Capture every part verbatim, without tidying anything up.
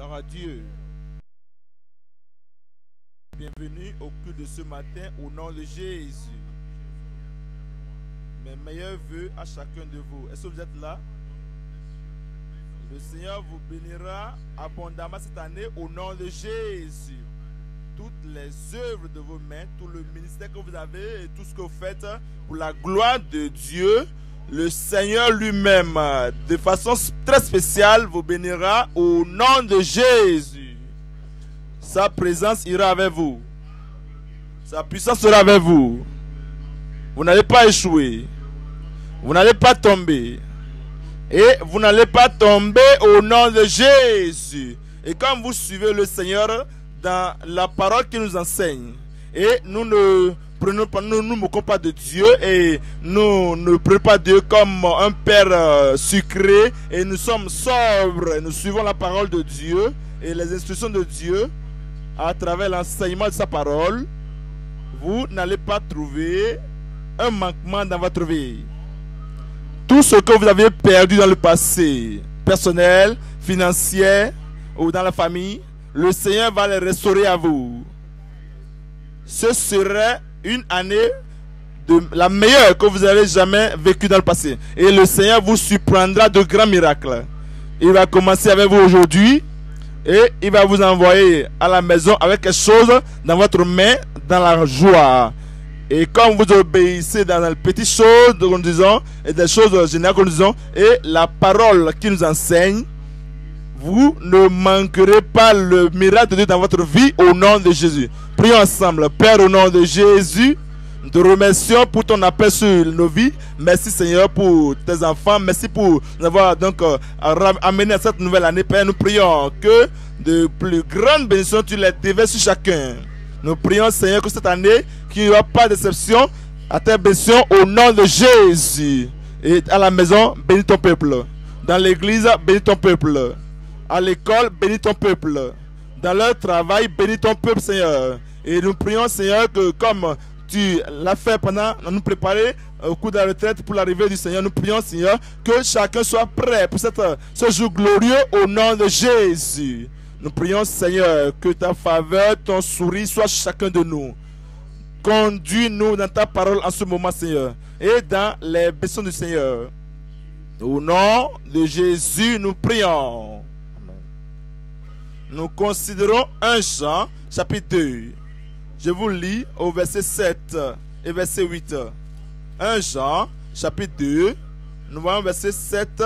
Gloire à Dieu. Bienvenue au culte de ce matin au nom de Jésus. Mes meilleurs vœux à chacun de vous. Est-ce que vous êtes là? Le Seigneur vous bénira abondamment cette année au nom de Jésus. Toutes les œuvres de vos mains, tout le ministère que vous avez et tout ce que vous faites pour la gloire de Dieu, le Seigneur lui-même, de façon très spéciale, vous bénira au nom de Jésus. Sa présence ira avec vous. Sa puissance sera avec vous. Vous n'allez pas échouer. Vous n'allez pas tomber. Et vous n'allez pas tomber au nom de Jésus. Et quand vous suivez le Seigneur dans la parole qu'il nous enseigne, et nous ne prenons pas, nous ne moquons pas de Dieu, et nous ne prenons pas Dieu comme un père euh, sucré, et nous sommes sobres, et nous suivons la parole de Dieu et les instructions de Dieu à travers l'enseignement de sa parole, vous n'allez pas trouver un manquement dans votre vie. Tout ce que vous avez perdu dans le passé, personnel, financier ou dans la famille, le Seigneur va les restaurer à vous. Ce serait une année de la meilleure que vous avez jamais vécue dans le passé. Et le Seigneur vous surprendra de grands miracles. Il va commencer avec vous aujourd'hui et il va vous envoyer à la maison avec quelque chose dans votre main, dans la joie. Et comme vous obéissez dans les petites choses que nous disons et des choses générales que nous disons et la parole qui nous enseigne, vous ne manquerez pas le miracle de Dieu dans votre vie au nom de Jésus. Prions ensemble. Père, au nom de Jésus, nous te remercions pour ton appel sur nos vies. Merci Seigneur pour tes enfants. Merci pour nous avoir donc euh, amené à cette nouvelle année. Père, nous prions que de plus grandes bénédictions tu les déverses sur chacun. Nous prions Seigneur que cette année, qu'il n'y aura pas de déception à tes bénédictions au nom de Jésus. Et à la maison, bénis ton peuple. Dans l'église, bénis ton peuple. À l'école, bénis ton peuple. Dans leur travail, bénis ton peuple, Seigneur. Et nous prions, Seigneur, que comme tu l'as fait pendant nous préparer au cours de la retraite pour l'arrivée du Seigneur, nous prions, Seigneur, que chacun soit prêt pour cette, ce jour glorieux au nom de Jésus. Nous prions, Seigneur, que ta faveur, ton sourire soit chacun de nous. Conduis-nous dans ta parole en ce moment, Seigneur, et dans les bénédictions du Seigneur. Au nom de Jésus, nous prions. Nous considérons un Jean, chapitre deux. Je vous lis au verset sept et verset huit. un Jean, chapitre deux. Nous voyons verset sept.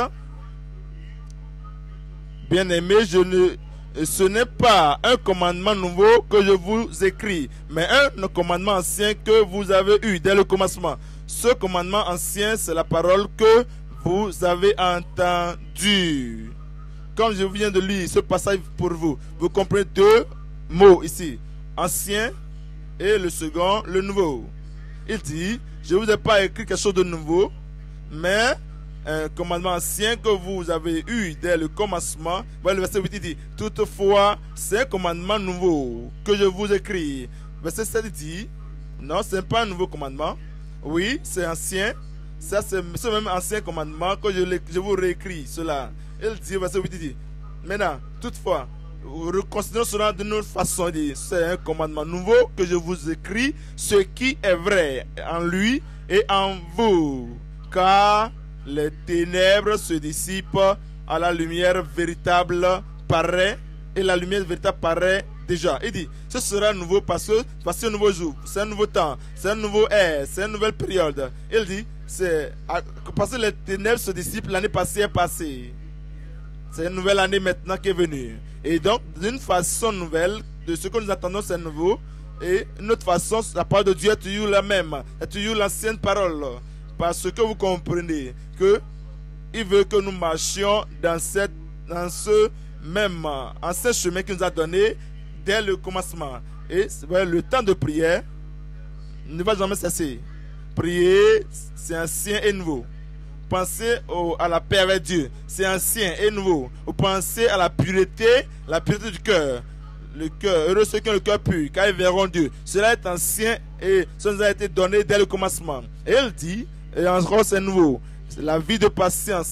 Bien-aimés, je ne, ce n'est pas un commandement nouveau que je vous écris, mais un commandement ancien que vous avez eu dès le commencement. Ce commandement ancien, c'est la parole que vous avez entendue. Comme je viens de lire ce passage pour vous, vous comprenez deux mots ici. Ancien et le second, le nouveau. Il dit, je ne vous ai pas écrit quelque chose de nouveau, mais un commandement ancien que vous avez eu dès le commencement. Voilà le verset huit, il dit, toutefois, c'est un commandement nouveau que je vous écris. Verset sept, il dit, non, ce n'est pas un nouveau commandement. Oui, c'est ancien. Ça, c'est ce même ancien commandement que je, je vous réécris cela. Il dit, verset huit, il dit, maintenant, toutefois, reconsidérons cela de notre façon. C'est un commandement nouveau que je vous écris, ce qui est vrai en lui et en vous. Car les ténèbres se dissipent à la lumière véritable paraît, et la lumière véritable paraît déjà. Il dit, ce sera nouveau parce que c'est un nouveau jour, c'est un nouveau temps, c'est un nouveau air, c'est une nouvelle période. Il dit, c'est parce que les ténèbres se dissipent, l'année passée est passée. C'est une nouvelle année maintenant qui est venue. Et donc, d'une façon nouvelle, de ce que nous attendons, c'est nouveau. Et une autre façon, la parole de Dieu est toujours la même. Est toujours l'ancienne parole. Parce que vous comprenez que il veut que nous marchions dans, cette, dans ce même ancien chemin qu'il nous a donné dès le commencement. Et le temps de prière ne va jamais cesser. Prier, c'est ancien et nouveau. Pensez au, à la paix avec Dieu, c'est ancien et nouveau. Vous pensez à la pureté, la pureté du cœur. Le cœur, heureux ceux qui ont le cœur pur, car ils verront Dieu. Cela est ancien et ça nous a été donné dès le commencement. Et il dit, et encore c'est nouveau, c'est la vie de patience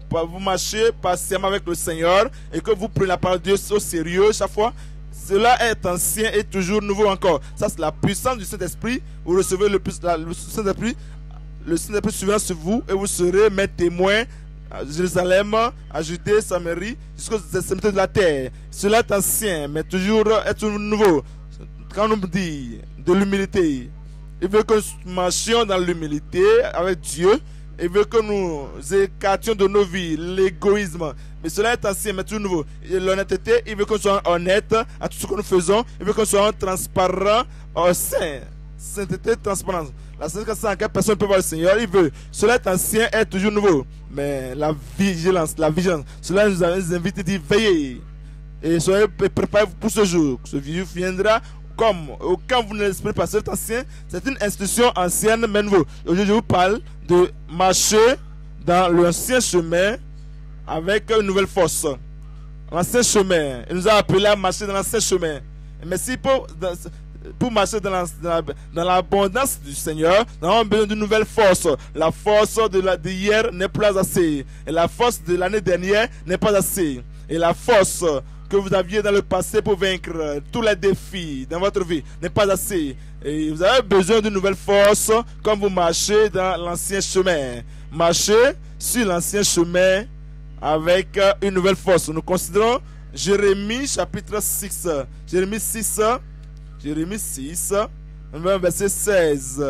vous marchez patiemment avec le Seigneur et que vous prenez la parole de Dieu au sérieux chaque fois, cela est ancien et toujours nouveau encore. Ça, c'est la puissance du Saint-Esprit. Vous recevez le, plus, la, le Saint-Esprit, le Saint-Esprit suivant sur vous et vous serez mes témoins à Jérusalem, à Judée, Samarie, jusqu'aux extrémités de la terre. Cela est ancien, mais toujours est toujours nouveau. Quand on nous dit de l'humilité, il veut que nous marchions dans l'humilité avec Dieu. Il veut que nous écartions de nos vies l'égoïsme. Mais cela est ancien, mais tout nouveau. L'honnêteté, il veut que nous soyons honnêtes à tout ce que nous faisons. Il veut que nous soyons transparents au sein. Sainteté, transparence. La sainteté, sans laquelle personne ne peut voir le Seigneur. Il veut. Cela est ancien, est toujours nouveau. Mais la vigilance, la vigilance, cela nous invite à dire veillez. Et soyez préparés pour ce jour. Ce jour viendra. Comme quand vous ne l'espérez pas, c'est ancien, c'est une institution ancienne mais nouveau. Aujourd'hui, je vous parle de marcher dans l'ancien chemin avec une nouvelle force. L'ancien chemin. Il nous a appelé à marcher dans l'ancien chemin. Mais si pour, pour marcher dans l'abondance du Seigneur, nous avons besoin d'une nouvelle force. La force d'hier n'est pas assez. Et la force de l'année dernière n'est pas assez. Et la force que vous aviez dans le passé pour vaincre tous les défis dans votre vie n'est pas assez. Et vous avez besoin d'une nouvelle force comme vous marchez dans l'ancien chemin. Marchez sur l'ancien chemin avec une nouvelle force. Nous considérons Jérémie chapitre six. Jérémie six. Jérémie six. Verset seize.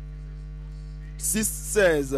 six, seize.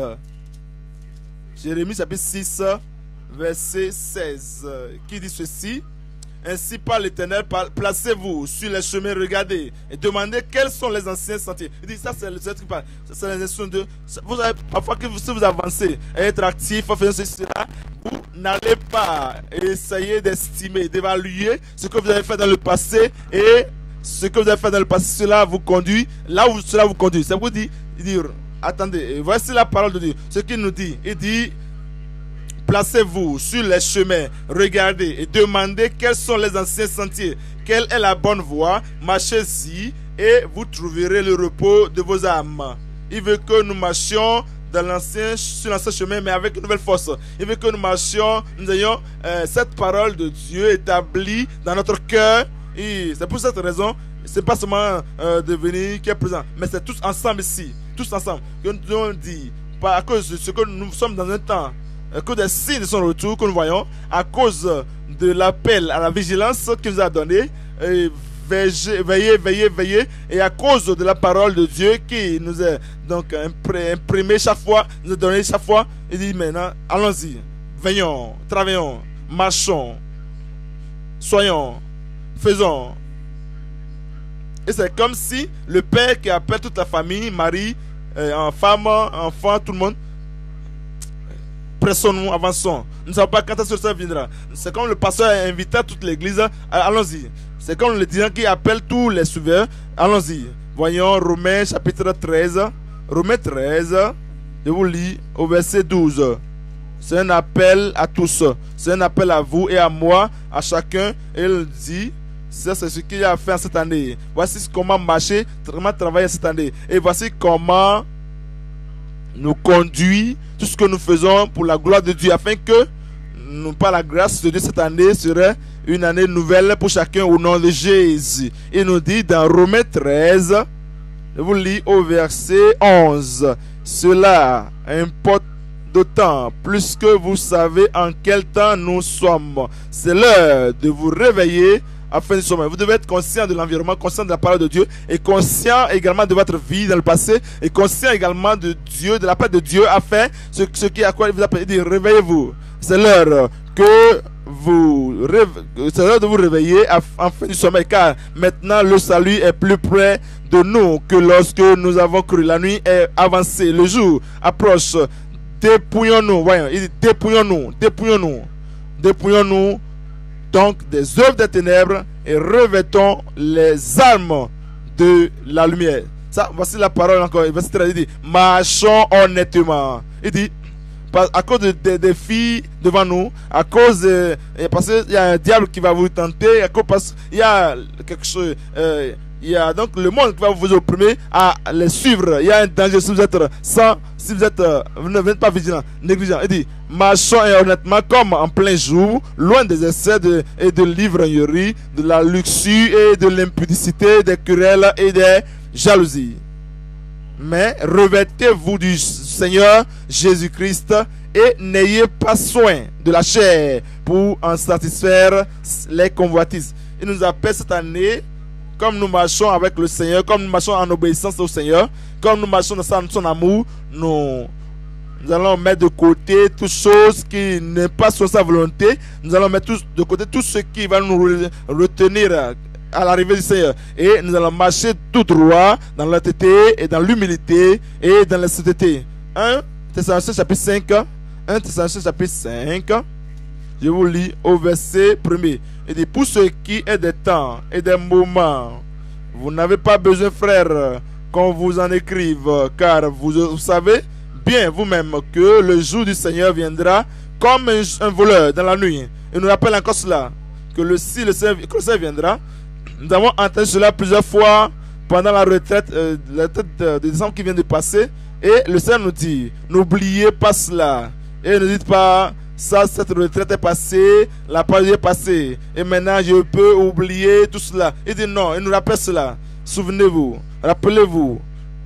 Jérémie chapitre six. Verset seize. Qui dit ceci? Ainsi parle l'Éternel, placez-vous sur les chemins, regardez et demandez quels sont les anciens sentiers. Il dit ça, c'est le Seigneur qui parle. C'est les instructions de. Vous avez, parfois que vous, si vous avancez et être actif, faisant ceci, cela, vous n'allez pas essayer d'estimer, d'évaluer ce que vous avez fait dans le passé et ce que vous avez fait dans le passé, cela vous conduit là où cela vous conduit. Ça vous dit, dire, attendez, voici la parole de Dieu. Ce qu'il nous dit, il dit. Placez-vous sur les chemins, regardez et demandez quels sont les anciens sentiers, quelle est la bonne voie, marchez-y et vous trouverez le repos de vos âmes. Il veut que nous marchions dans l'ancien, sur l'ancien chemin, mais avec une nouvelle force. Il veut que nous marchions, nous ayons euh, cette parole de Dieu établie dans notre cœur. Et c'est pour cette raison, c'est pas seulement euh, de venir qui est présent, mais c'est tous ensemble ici, tous ensemble, que nous devons dire, à cause de ce que nous sommes dans un temps, à cause des signes de son retour que nous voyons, à cause de l'appel à la vigilance qu'il nous a donné, et veillez, veillez, veillez, veillez, et à cause de la parole de Dieu qui nous est donc imprimée chaque fois, nous est donnée chaque fois, il dit maintenant, allons-y, veillons, travaillons, marchons, soyons, faisons. Et c'est comme si le père qui appelle toute la famille, mari, euh, femme, enfant, tout le monde, pressons-nous, avançons. Nous ne savons pas quand est-ce que ça viendra. C'est comme le pasteur a invité toute l'église. Allons-y. C'est comme le dirigeant qui appelle tous les souverains. Allons-y. Voyons Romains chapitre treize. Romains treize. Je vous lis au verset douze. C'est un appel à tous. C'est un appel à vous et à moi, à chacun. Et il dit, c'est ce qu'il a fait en cette année. Voici comment marcher, comment travailler cette année. Et voici comment nous conduit tout ce que nous faisons pour la gloire de Dieu, afin que, nous, par la grâce de Dieu, cette année serait une année nouvelle pour chacun au nom de Jésus. Il nous dit dans Romains treize, je vous lis au verset onze, cela importe d'autant plus que vous savez en quel temps nous sommes. C'est l'heure de vous réveiller afin de sommeil. Vous devez être conscient de l'environnement, conscient de la parole de Dieu et conscient également de votre vie dans le passé et conscient également de Dieu, de la part de Dieu, afin ce, ce qui à quoi il vous appelle, dit réveillez-vous. C'est l'heure que vous c'est l'heure de vous réveiller afin du sommeil, car maintenant le salut est plus près de nous que lorsque nous avons cru. La nuit est avancée, le jour approche. Dépouillons-nous, voyons, il dit dépouillons-nous, dépouillons-nous, dépouillons-nous donc des œuvres des ténèbres et revêtons les armes de la lumière. Ça, voici la parole encore. Il dit, marchons honnêtement. Il dit, à cause des de, de filles devant nous, à cause de, parce qu'il y a un diable qui va vous tenter, à cause parce qu'il y a quelque chose, euh, il y a donc le monde qui va vous opprimer à les suivre. Il y a un danger si vous êtes sans, si vous êtes, euh, vous ne êtes pas vigilant, négligent, il dit, marchons honnêtement comme en plein jour, loin des excès de, et de l'ivrognerie, de la luxure et de l'impudicité, des querelles et des jalousies. Mais revêtez-vous du Seigneur Jésus-Christ et n'ayez pas soin de la chair pour en satisfaire les convoitises. Il nous appelle cette année, comme nous marchons avec le Seigneur, comme nous marchons en obéissance au Seigneur, comme nous marchons dans son amour, nous, nous allons mettre de côté toutes choses qui n'est pas sur sa volonté. Nous allons mettre tous, de côté tout ce qui va nous retenir à l'arrivée du Seigneur. Et nous allons marcher tout droit dans l'honnêteté et dans l'humilité et dans la sainteté. un Thessaloniciens chapitre cinq. un Thessaloniciens chapitre cinq. Je vous lis au verset premier. Il dit, pour ce qui est des temps et des moments, vous n'avez pas besoin, frères, qu'on vous en écrive, car vous, vous savez bien vous-même que le jour du Seigneur viendra comme un, un voleur dans la nuit. Il nous rappelle encore cela, que le, si le Seigneur, que le Seigneur viendra, nous avons entendu cela plusieurs fois pendant la retraite, euh, la retraite de, de décembre qui vient de passer, et le Seigneur nous dit, n'oubliez pas cela, et ne dites pas, ça, cette retraite est passée, la période est passée, et maintenant je peux oublier tout cela. Il dit non, il nous rappelle cela. Souvenez-vous, rappelez-vous,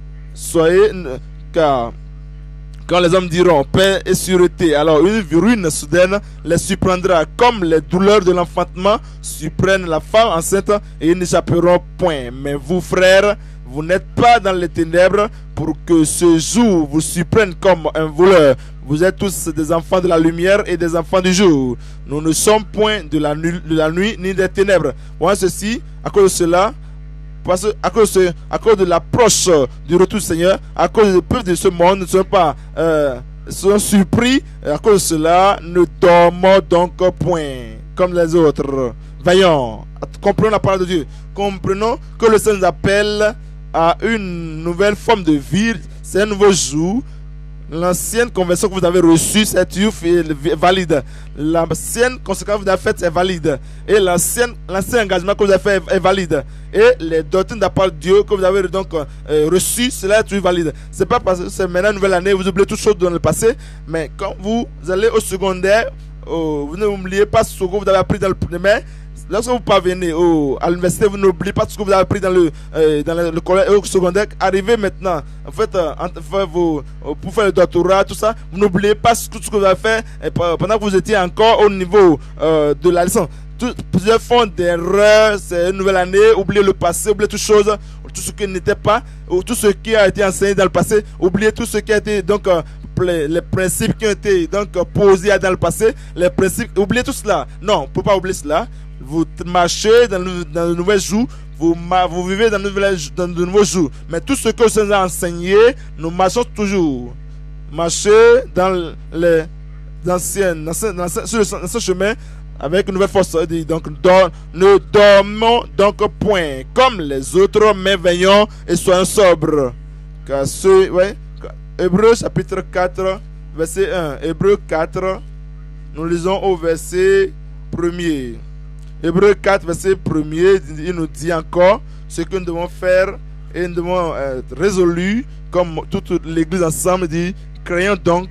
soyez, car quand les hommes diront paix et sûreté, alors une ruine soudaine les surprendra, comme les douleurs de l'enfantement surprennent la femme enceinte, et ils n'échapperont point. Mais vous, frères, vous n'êtes pas dans les ténèbres pour que ce jour vous surprenne comme un voleur. Vous êtes tous des enfants de la lumière et des enfants du jour. Nous ne sommes point de la, nu de la nuit ni des ténèbres. Voilà ceci, à cause de cela, parce que à cause de, à cause de l'approche du retour du Seigneur, à cause des peuples de ce monde ne sont pas euh, sont surpris. À cause de cela, ne dormons donc point comme les autres. Veillons, comprenons la parole de Dieu. Comprenons que le Seigneur nous appelle à une nouvelle forme de vie. C'est un nouveau jour. L'ancienne conversion que vous avez reçue, c'est valide. L'ancienne conséquence que vous avez faite, c'est valide. Et l'ancien engagement que vous avez fait est valide. Et les doctrines de la parole de Dieu que vous avez donc euh, reçues, cela est toujours valide. C'est pas parce que c'est maintenant une nouvelle année, vous oubliez toutes choses dans le passé. Mais quand vous allez au secondaire, oh, vous n'oubliez pas ce que vous avez appris dans le primaire. Lorsque vous parvenez au, à l'université, vous n'oubliez pas tout ce que vous avez appris dans le, euh, dans le, le collège au secondaire. Arrivez maintenant, en fait, euh, en, vos, euh, pour faire le doctorat, tout ça, vous n'oubliez pas tout ce que vous avez fait et pendant que vous étiez encore au niveau euh, de la licence. Tout, plusieurs font des erreurs, c'est une nouvelle année, oubliez le passé, oubliez toutes choses, tout ce qui n'était pas, ou tout ce qui a été enseigné dans le passé, oubliez tout ce qui a été donc euh, les, les principes qui ont été donc posés dans le passé, les principes, oubliez tout cela. Non, on ne peut pas oublier cela. Vous marchez dans le, dans le nouvel jour, vous, vous vivez dans, le, dans de nouveaux jours. Mais tout ce que vous nous a enseigné, nous marchons toujours. Marchez dans les anciens, dans ce, dans ce, sur ce chemin avec une nouvelle force. Donc, don, ne dormons donc point comme les autres, mais veillons et soyons sobres. Car ce, ouais, Hébreux chapitre quatre, verset un. Hébreux quatre, nous lisons au verset premier. Hébreux quatre, verset premier, il nous dit encore ce que nous devons faire et nous devons être résolus, comme toute l'église ensemble dit, créons donc,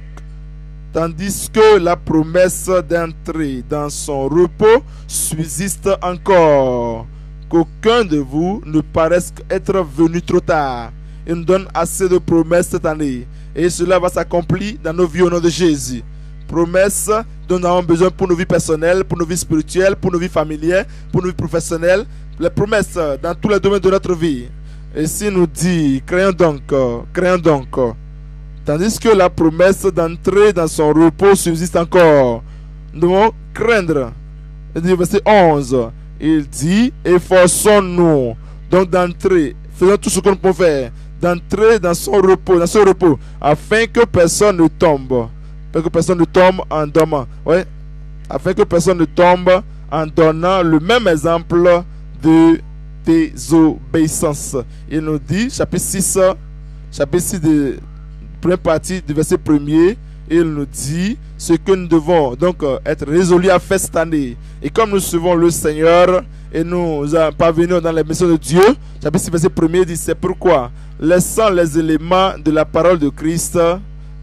tandis que la promesse d'entrer dans son repos subsiste encore, qu'aucun de vous ne paraisse être venu trop tard. Il nous donne assez de promesses cette année et cela va s'accomplir dans nos vies au nom de Jésus. Promesses dont nous avons besoin pour nos vies personnelles, pour nos vies spirituelles, pour nos vies familières, pour nos vies professionnelles. Les promesses dans tous les domaines de notre vie. Et si nous dit, créons donc, créons donc, tandis que la promesse d'entrer dans son repos subsiste encore, nous devons craindre. Il dit, verset onze, il dit, efforçons-nous donc d'entrer, faisons tout ce que nous pouvons faire, d'entrer dans son repos, dans son repos, afin que personne ne tombe. Que personne ne tombe en dormant. Ouais. Afin que personne ne tombe en donnant le même exemple de désobéissance. Il nous dit, chapitre six, chapitre six de première partie du verset premier, il nous dit ce que nous devons donc être résolus à faire cette année. Et comme nous suivons le Seigneur et nous parvenons dans les missions de Dieu, chapitre six, verset premier dit, c'est pourquoi, laissant les éléments de la parole de Christ,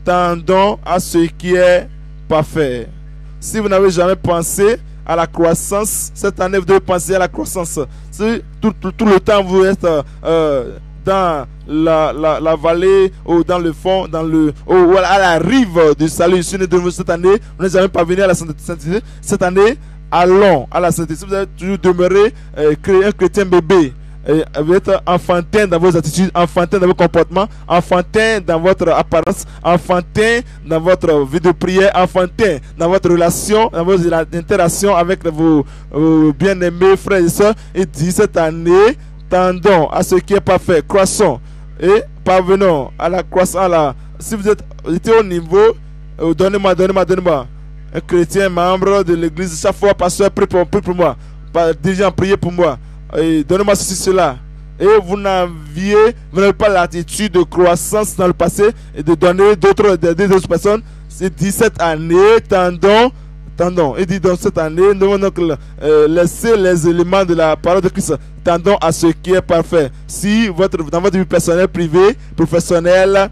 tendons à ce qui est parfait. Si vous n'avez jamais pensé à la croissance, cette année vous devez penser à la croissance. Si tout, tout, tout le temps vous êtes euh, dans la, la, la vallée ou dans le fond, dans le, ou à la rive du salut, si de cette année, vous n'êtes jamais parvenu à la sainteté, cette année, allons à la sainteté. Si vous avez toujours demeuré euh, un chrétien bébé, et vous êtes enfantin dans vos attitudes, enfantin dans vos comportements, enfantin dans votre apparence, enfantin dans votre vie de prière, enfantin dans votre relation, dans vos interactions avec vos, vos bien-aimés frères et sœurs. Et dit cette année, tendons à ce qui est parfait, croissons et parvenons à la croissance. À la, si vous êtes, vous êtes au niveau, euh, donnez-moi, donnez-moi, donnez-moi. Un chrétien, membre de l'église, chaque fois, pasteur, prie pour, prie pour moi. Dirigeant, priez pour moi. Donnez-moi ceci, cela. Et vous n'aviez, vous n'avez pas l'attitude de croissance dans le passé et de donner d'autres, d'autres personnes. C'est dit cette année, tendons, tendons. Il dit dans cette année, nous devons donc euh, laisser les éléments de la parole de Christ. Tendons à ce qui est parfait. Si votre, dans votre vie personnelle, privée, professionnelle,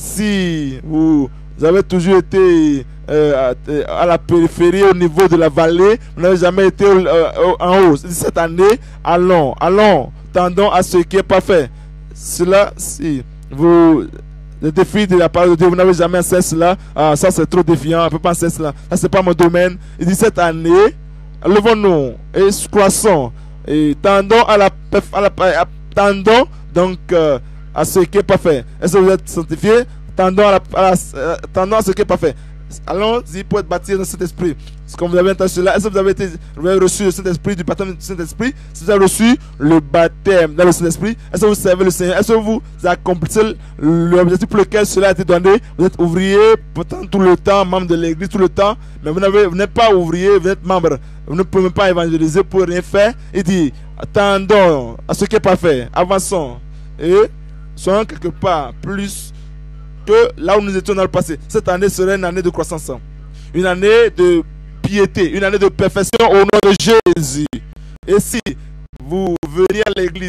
si vous, vous avez toujours été euh, à, à la périphérie, au niveau de la vallée, vous n'avez jamais été euh, en haut. Cette année, allons, allons, tendons à ce qui est parfait. Cela, si vous, le défi de la parole de Dieu, vous n'avez jamais fait cela, ah, ça c'est trop défiant, on ne peut pas faire cela, ça c'est pas mon domaine. Il dit cette année, levons-nous et croissons et tendons à la, à la à, tendons donc euh, à ce qui est parfait. Est-ce que vous êtes sanctifié? Tendons à, la, à, la, euh, tendons à ce qui est parfait. Allons-y pour être baptisé dans cet esprit. Est-ce que vous avez entendu cela? Est-ce que vous avez, été, vous avez reçu le Saint-Esprit, du baptême du Saint-Esprit? Si vous avez reçu le baptême dans le Saint-Esprit, est-ce que vous servez le Seigneur? Est-ce que vous accomplissez l'objectif pour lequel cela a été donné? Vous êtes ouvrier pourtant tout le temps, membre de l'église tout le temps, mais vous n'êtes pas ouvrier, vous êtes membre. Vous ne pouvez pas évangéliser pour rien faire. Il dit, attendons à ce qui est parfait, avançons et soyons quelque part plus que là où nous étions dans le passé. Cette année serait une année de croissance, une année de piété, une année de perfection au nom de Jésus. Et si vous venez à l'église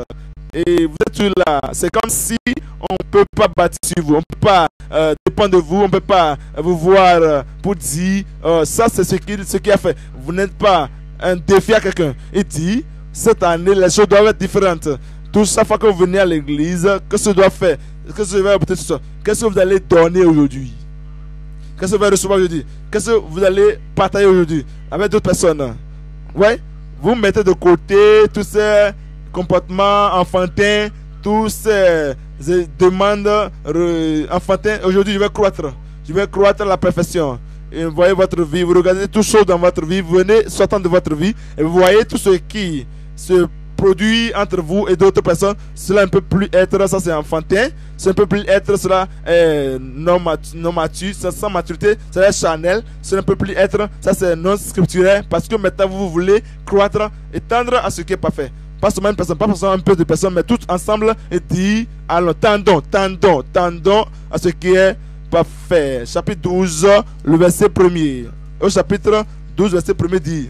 et vous êtes là, c'est comme si on ne peut pas bâtir sur vous, on ne peut pas euh, dépendre de vous, on ne peut pas vous voir euh, pour dire euh, ça c'est ce qui, ce qui a fait. Vous n'êtes pas un défi à quelqu'un. Il dit, cette année les choses doivent être différentes. Tout chaque fois que vous venez à l'église, qu'est-ce que vous doit faire? Qu'est-ce que vous allez Qu'est-ce que vous allez donner aujourd'hui? Qu'est-ce que vous allez recevoir aujourd'hui? Qu'est-ce que vous allez partager aujourd'hui avec d'autres personnes? Ouais, vous mettez de côté tous ces comportements enfantins, tous ces, ces demandes enfantines. Aujourd'hui, je vais croître. Je vais croître la perfection. Et vous voyez votre vie, vous regardez toutes choses dans votre vie, vous venez sortant de votre vie et vous voyez tout ce qui se produit entre vous et d'autres personnes. Cela ne peut plus être, ça c'est enfantin, ça ne peut plus être, cela est non, matu, non mature, sans maturité, cela est charnel, cela ne peut plus être, ça c'est non scripturaire, parce que maintenant vous voulez croître et tendre à ce qui est parfait. Pas seulement une personne, pas seulement un peu de personnes, mais tous ensemble et dit, allons, tendons, tendons, tendons à ce qui est parfait. Chapitre douze, le verset premier. Au chapitre douze, verset premier dit,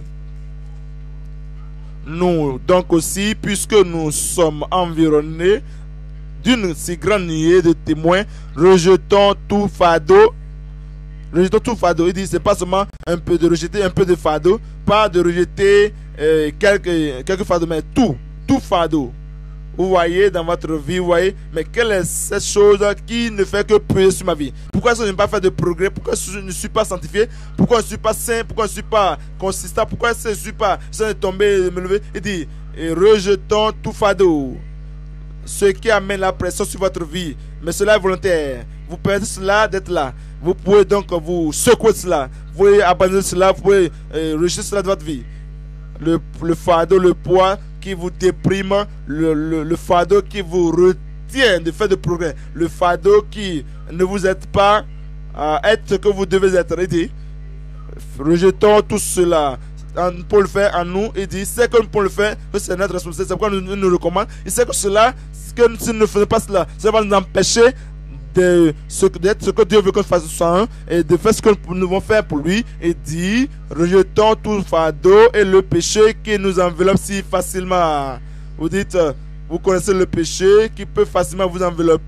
nous donc aussi, puisque nous sommes environnés d'une si grande nuée de témoins, rejetons tout fardeau. Rejetons tout fardeau. Il dit, c'est pas seulement un peu de rejeter un peu de fardeau, pas de rejeter euh, quelques, quelques fardeaux, mais tout, tout fardeau. Vous voyez dans votre vie, vous voyez, mais quelle est cette chose qui ne fait que peser sur ma vie? Pourquoi est-ce que je n'ai pas fait de progrès? Pourquoi je ne suis pas sanctifié? Pourquoi je ne suis pas saint? Pourquoi je ne suis pas consistant? Pourquoi est-ce que je ne suis pas sans tomber et me lever? Il dit, et rejetons tout fardeau, ce qui amène la pression sur votre vie. Mais cela est volontaire. Vous permettez cela d'être là. Vous pouvez donc vous secouer cela. Vous pouvez abandonner cela. Vous pouvez euh, rejeter cela de votre vie. Le, le fardeau, le poids qui vous déprime, le, le, le fardeau qui vous retient de faire de progrès, le fardeau qui ne vous aide pas à être ce que vous devez être. Il dit, rejetons tout cela pour le faire en nous. Il dit, c'est que nous pouvons le faire, que c'est notre responsabilité, c'est pourquoi nous, nous nous recommande. Il sait que cela, que si nous ne faisons pas cela, ça va nous empêcher de ce, d'être ce que Dieu veut qu'on fasse sans et de faire ce que nous devons faire pour lui. Et dit, rejetons tout fardeau et le péché qui nous enveloppe si facilement. Vous dites, vous connaissez le péché qui peut facilement vous envelopper.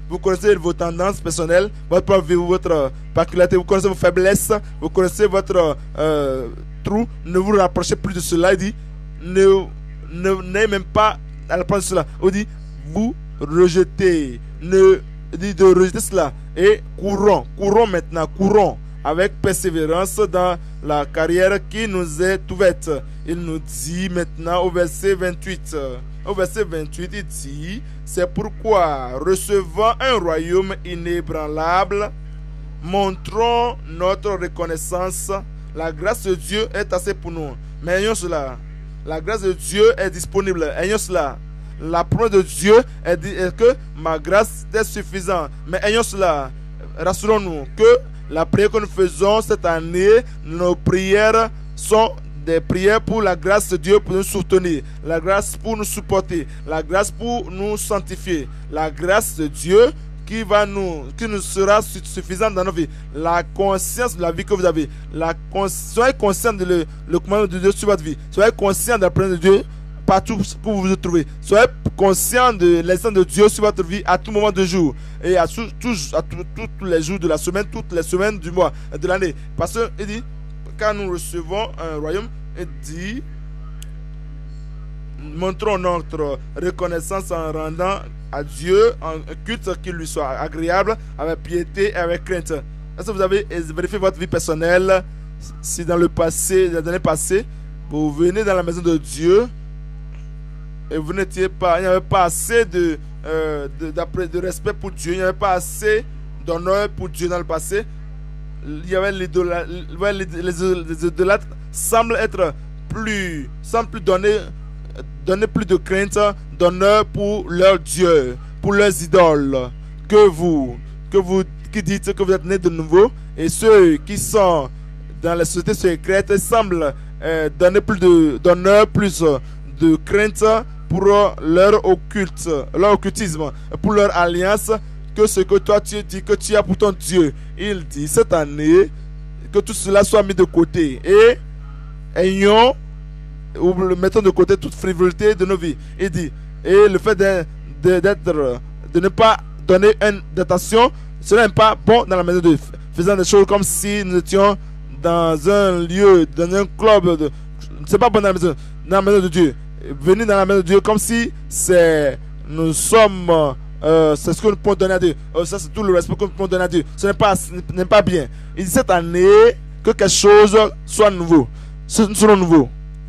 Vous connaissez vos tendances personnelles, votre propre vie, votre particularité, vous connaissez vos faiblesses, vous connaissez votre euh, trou. Ne vous rapprochez plus de cela. Il dit, ne n'ayez même pas à l'apprendre cela. Il dit, vous rejetez, ne dit de rejeter cela et courons, courons maintenant, courons avec persévérance dans la carrière qui nous est ouverte. Il nous dit maintenant au verset vingt-huit, au verset vingt-huit, il dit, c'est pourquoi, recevant un royaume inébranlable, montrons notre reconnaissance. La grâce de Dieu est assez pour nous. Mais ayons cela. La grâce de Dieu est disponible. Ayons cela. La promesse de Dieu est, dit, est que ma grâce est suffisante. Mais ayons cela. Rassurons-nous que la prière que nous faisons cette année, nos prières sont des prières pour la grâce de Dieu pour nous soutenir, la grâce pour nous supporter, la grâce pour nous sanctifier, la grâce de Dieu qui va nous, qui nous sera suffisante dans nos vies, la conscience de la vie que vous avez, la soyez conscient de le, le commandement de Dieu sur votre vie, soyez conscient de la présence de Dieu partout où vous vous trouvez, soyez conscient de l'existence de Dieu sur votre vie à tout moment de jour et à, tout, tout, à tout, tout, tous les jours de la semaine, toutes les semaines du mois, de l'année. Parce qu'il dit, quand nous recevons un royaume, il dit, montrons notre reconnaissance en rendant à Dieu un culte qui lui soit agréable, avec piété et avec crainte. Est-ce que vous avez vérifié votre vie personnelle? Si dans le passé, dans l'année passée, vous venez dans la maison de Dieu et vous n'étiez pas, il n'y avait pas assez de, euh, de, de respect pour Dieu, il n'y avait pas assez d'honneur pour Dieu dans le passé. Il y avait l'idolâtre, les, les, les idolâtres semblent être plus, semblent plus donner, donner plus de crainte, d'honneur pour leur Dieu, pour leurs idoles, que vous, que vous qui dites que vous êtes nés de nouveau, et ceux qui sont dans les sociétés secrètes semblent euh, donner plus de d'honneur, plus de crainte pour leur occulte, leur occultisme, pour leur alliance, que ce que toi tu dis que tu as pour ton Dieu. Il dit cette année que tout cela soit mis de côté et ayons ou mettons de côté toute frivolité de nos vies. Il dit, et le fait d'être de, de ne pas donner une d'attention, ce n'est pas bon dans la maison de Dieu. Faisant des choses comme si nous étions dans un lieu, dans un club, c'est pas bon dans la maison, dans la maison de Dieu. Venir dans la maison de Dieu comme si c'est nous sommes euh, c'est ce que nous pouvons donner à Dieu. Euh, ça c'est tout le respect que nous pouvons donner à Dieu. Ce n'est pas, n'est pas bien. Il dit cette année que quelque chose soit nouveau. Nous serons nouveaux.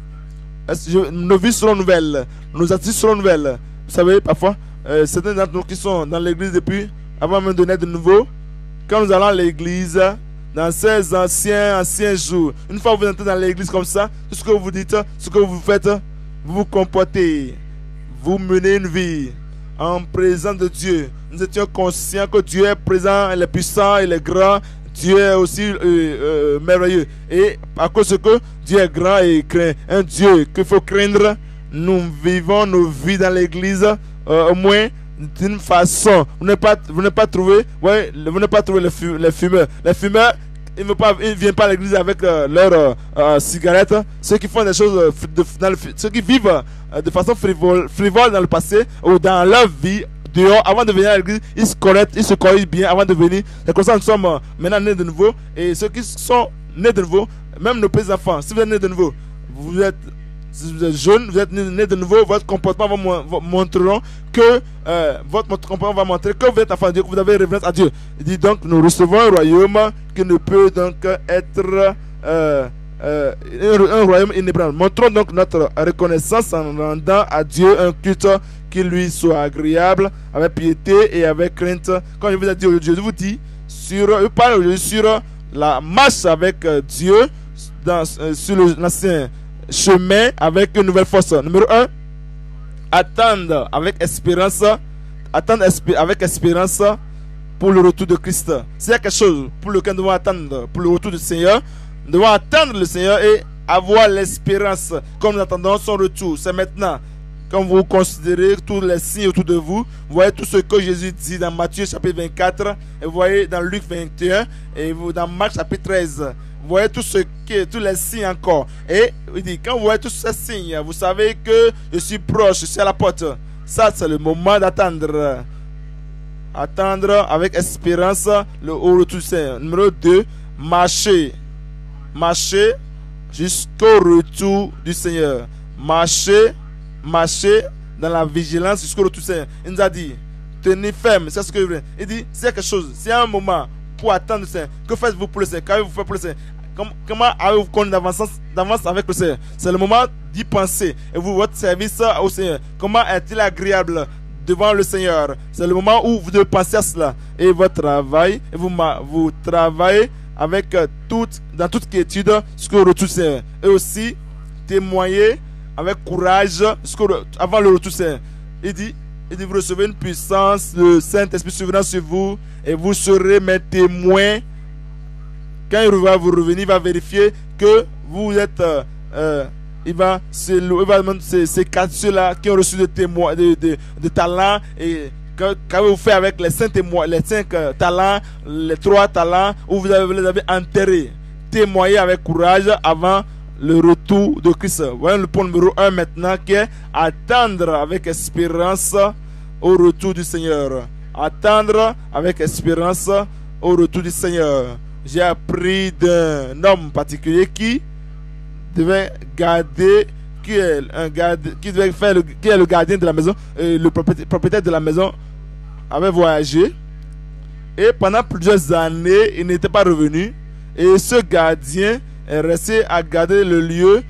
Nos vies seront nouvelles. Nos attitudes seront nouvelles. Vous savez, parfois, euh, certains d'entre nous qui sont dans l'église depuis avant même de naître de nouveau, quand nous allons à l'église, dans ces anciens, anciens jours, une fois que vous entrez dans l'église comme ça, tout ce que vous dites, ce que vous faites, vous vous comportez, vous menez une vie en présence de Dieu. Nous étions conscients que Dieu est présent, il est puissant, il est grand, Dieu est aussi euh, euh, merveilleux. Et à cause que Dieu est grand et craint, un Dieu qu'il faut craindre, nous vivons nos vies dans l'église euh, au moins d'une façon. Vous n'avez pas, vous n'avez pas trouvé, ouais, vous n'avez pas trouvé les, fu les fumeurs. Les fumeurs, ils ne pas, ils viennent pas à l'église avec euh, leurs euh, euh, cigarettes. Ceux qui font des choses, euh, de, dans le, ceux qui vivent euh, de façon frivole, frivole dans le passé ou dans leur vie dehors, avant de venir à l'église, ils se corrigent, ils se corrigent bien avant de venir. C'est comme ça que nous sommes euh, maintenant nés de nouveau. Et ceux qui sont nés de nouveau, même nos petits enfants, si vous êtes nés de nouveau, vous êtes si vous êtes jeune, vous êtes né de nouveau, votre comportement va montrer que euh, votre comportement va montrer que vous êtes enfant de Dieu, que vous avez révérence à Dieu. Il dit donc nous recevons un royaume qui ne peut donc être euh, euh, un, un royaume inébranlable. Montrons donc notre reconnaissance en rendant à Dieu un culte qui lui soit agréable, avec piété et avec crainte. Comme je vous ai dit aujourd'hui, je vous dis sur, je parle aujourd'hui sur la marche avec Dieu dans, euh, sur l'ancien chemin avec une nouvelle force. Numéro un, attendre avec espérance, attendre avec espérance pour le retour de Christ. S'il y a quelque chose pour lequel nous devons attendre pour le retour du Seigneur, nous devons attendre le Seigneur et avoir l'espérance comme nous attendons son retour. C'est maintenant. Quand vous considérez tous les signes autour de vous, vous voyez tout ce que Jésus dit dans Matthieu chapitre vingt-quatre, et vous voyez dans Luc vingt et un, et vous dans Marc chapitre treize. Vous voyez tout ce qui, tous les signes encore. Et il dit, quand vous voyez tous ces signes, vous savez que je suis proche, je suis à la porte. Ça, c'est le moment d'attendre. Attendre avec espérance le au retour du Seigneur. Numéro deux, marcher. Marcher jusqu'au retour du Seigneur. Marcher, marcher dans la vigilance jusqu'au retour du Seigneur. Il nous a dit, tenez ferme, c'est ce que je veux. Il dit, s'il y a quelque chose, s'il y a un moment pour attendre le Seigneur, que faites-vous pour le Seigneur? Qu'avez-vous fait pour le Seigneur? Comment avez-vous connu d'avance avec le Seigneur? C'est le moment d'y penser. Et vous, votre service au Seigneur, comment est-il agréable devant le Seigneur? C'est le moment où vous devez penser à cela. Et votre travail, et vous, vous travaillez avec tout, dans toute quiétude jusqu'au retour du Seigneur. Et aussi, témoigner avec courage avant le retour du Seigneur. Il dit, il dit, vous recevez une puissance, le Saint-Esprit souverain sur vous, et vous serez mes témoins. Quand il va vous revenir, il va vérifier que vous êtes, euh, euh, il va se ces quatre ceux-là qui ont reçu de témoins, de, de, de talents, et qu'avez-vous fait avec les cinq témoins, les cinq euh, talents, les trois talents, où vous avez, les avez enterrés. Témoigner avec courage avant le retour de Christ. Voyons le point numéro un maintenant, qui est attendre avec espérance au retour du Seigneur. Attendre avec espérance au retour du Seigneur. J'ai appris d'un homme particulier qui devait garder, qui est un garde, qui devait faire le, qui est le gardien de la maison, et le propriétaire de la maison avait voyagé, et pendant plusieurs années il n'était pas revenu, et ce gardien est resté à garder le lieu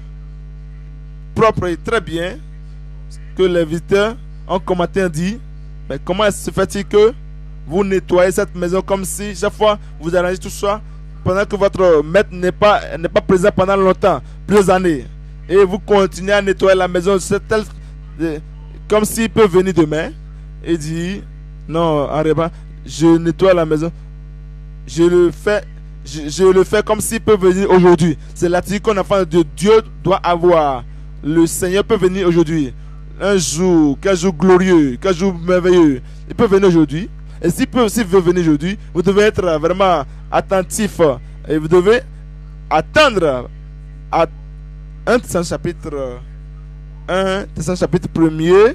propre et très bien, que les visiteurs ont commenté, ont dit, mais comment se fait-il que vous nettoyez cette maison comme si chaque fois vous arrangez tout ça pendant que votre maître n'est pas, n'est pas présent pendant longtemps, plusieurs années, et vous continuez à nettoyer la maison tel, comme s'il peut venir demain? Et dit, non, Aréba, je nettoie la maison, je le fais, je, je le fais comme s'il peut venir aujourd'hui. C'est l'attitude qu'un enfant de Dieu doit avoir. Le Seigneur peut venir aujourd'hui, un jour, quel jour glorieux, quel jour merveilleux. Il peut venir aujourd'hui. Et s'il peut, s'il veut venir aujourd'hui, vous devez être vraiment attentif. Et vous devez attendre à un Thessaloniciens chapitre un, Thessaloniciens chapitre premier.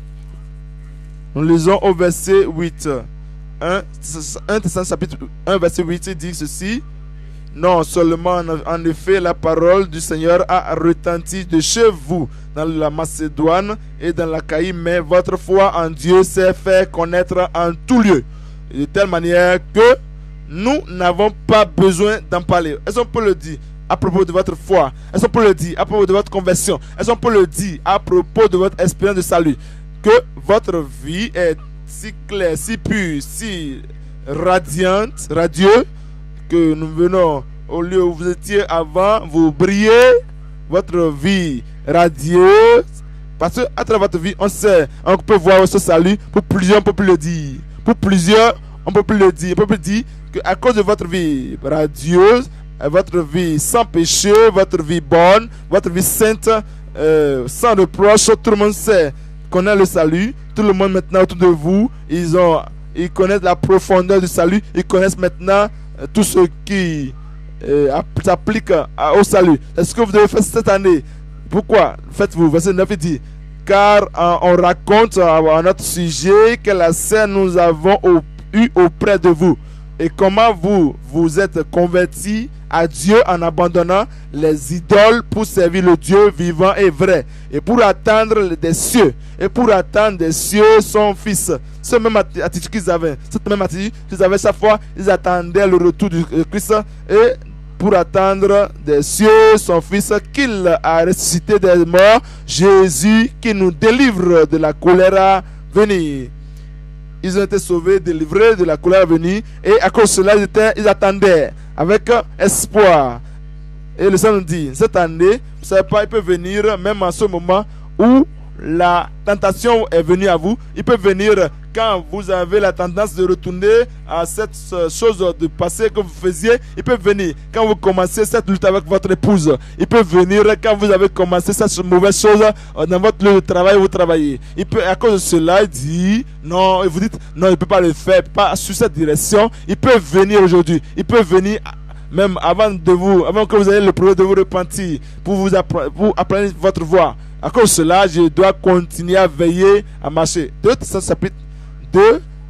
Nous lisons au verset huit. un Thessaloniciens chapitre un, verset huit, il dit ceci. Non seulement en effet la parole du Seigneur a retenti de chez vous dans la Macédoine et dans l'Achaïe, mais votre foi en Dieu s'est fait connaître en tout lieu, de telle manière que nous n'avons pas besoin d'en parler. Est-ce qu'on peut le dire à propos de votre foi? Est-ce qu'on peut le dire à propos de votre conversion? Est-ce qu'on peut le dire à propos de votre expérience de salut? Que votre vie est si claire, si pure, si radiante, radieuse, que nous venons au lieu où vous étiez avant, vous brillez, votre vie radieuse, parce qu'à travers votre vie, on sait, on peut voir ce salut. Pour plusieurs, on ne peut plus le dire. Pour plusieurs, on ne peut plus le dire. On peut plus dire qu'à cause de votre vie radieuse, votre vie sans péché, votre vie bonne, votre vie sainte, euh, sans reproche, tout le monde sait, connaît le salut. Tout le monde maintenant autour de vous, ils ont, ils connaissent la profondeur du salut. Ils connaissent maintenant euh, tout ce qui euh, s'applique au salut. Est-ce que vous devez faire cette année? Pourquoi faites-vous? Verset neuf, il dit, car euh, on raconte à notre sujet quelle scène nous avons au, eu auprès de vous, et comment vous vous êtes convertis à Dieu en abandonnant les idoles pour servir le Dieu vivant et vrai, et pour attendre des cieux, et pour attendre des cieux son Fils. Ce même attitude qu'ils avaient, cette même attitude qu'ils avaient chaque fois, ils attendaient le retour du Christ, et pour attendre des cieux son Fils qu'il a ressuscité des morts, Jésus qui nous délivre de la colère à venir. Ils ont été sauvés, délivrés de la colère à venir, et à cause de cela, ils, étaient, ils attendaient avec espoir. Et le Seigneur nous dit, cette année, vous ne savez pas, il peut venir même en ce moment où la tentation est venue à vous. Il peut venir quand vous avez la tendance de retourner à cette chose de passé que vous faisiez. Il peut venir quand vous commencez cette lutte avec votre épouse. Il peut venir quand vous avez commencé cette mauvaise chose dans votre lieu de travail où vous travaillez. Il peut, à cause de cela, il dit non, et vous dites non, il ne peut pas le faire, pas sur cette direction. Il peut venir aujourd'hui. Il peut venir même avant de vous, avant que vous ayez le problème de vous repentir, pour vous apprendre, pour apprendre votre voie. À cause de cela, je dois continuer à veiller, à marcher. deux Thessaloniciens chapitre deux,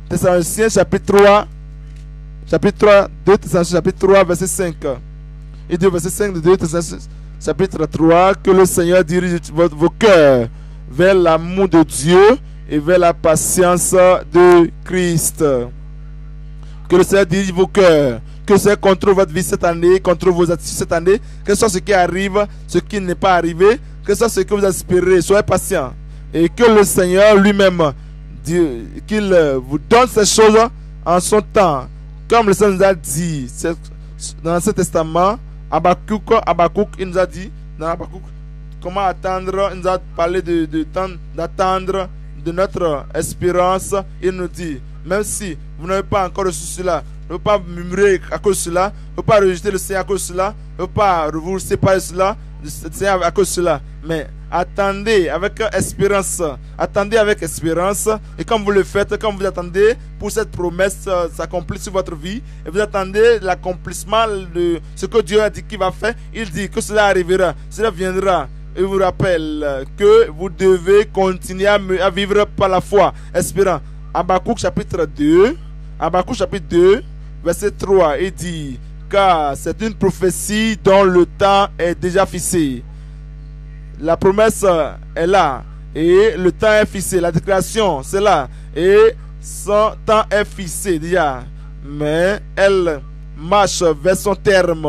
Thessaloniciens chapitre trois, chapitre trois, deux Thessaloniciens chapitre trois, verset cinq. Il dit au verset cinq de deux Thessaloniciens chapitre trois que le Seigneur dirige vos cœurs vers l'amour de Dieu et vers la patience de Christ. Que le Seigneur dirige vos cœurs, que le Seigneur contrôle votre vie cette année, contrôle vos attitudes cette année, que ce soit ce qui arrive, ce qui n'est pas arrivé, que ce soit ce que vous aspirez, soyez patient. Et que le Seigneur lui-même, qu'il vous donne ces choses en son temps. Comme le Seigneur nous a dit dans l'Ancien Testament, Habakkuk, Habakkuk, il nous a dit, dans Habakkuk, comment attendre, il nous a parlé de, de temps d'attendre, de notre espérance. Il nous dit, même si vous n'avez pas encore reçu cela, ne pouvez pas murmurer à cause de cela, ne pouvez pas rejeter le Seigneur à cause de cela, ne pouvez pas vous séparer de cela, du Seigneur à cause de cela. Mais attendez avec espérance, attendez avec espérance, et comme vous le faites, comme vous attendez pour cette promesse euh, s'accomplir sur votre vie, et vous attendez l'accomplissement de ce que Dieu a dit qu'il va faire, il dit que cela arrivera, cela viendra. Il vous rappelle que vous devez continuer à, à vivre par la foi, espérant. Habakkuk chapitre deux, Habakkuk chapitre deux, verset trois, il dit, car c'est une prophétie dont le temps est déjà fixé. La promesse est là et le temps est fixé. La déclaration c'est là et son temps est fixé déjà. Mais elle marche vers son terme.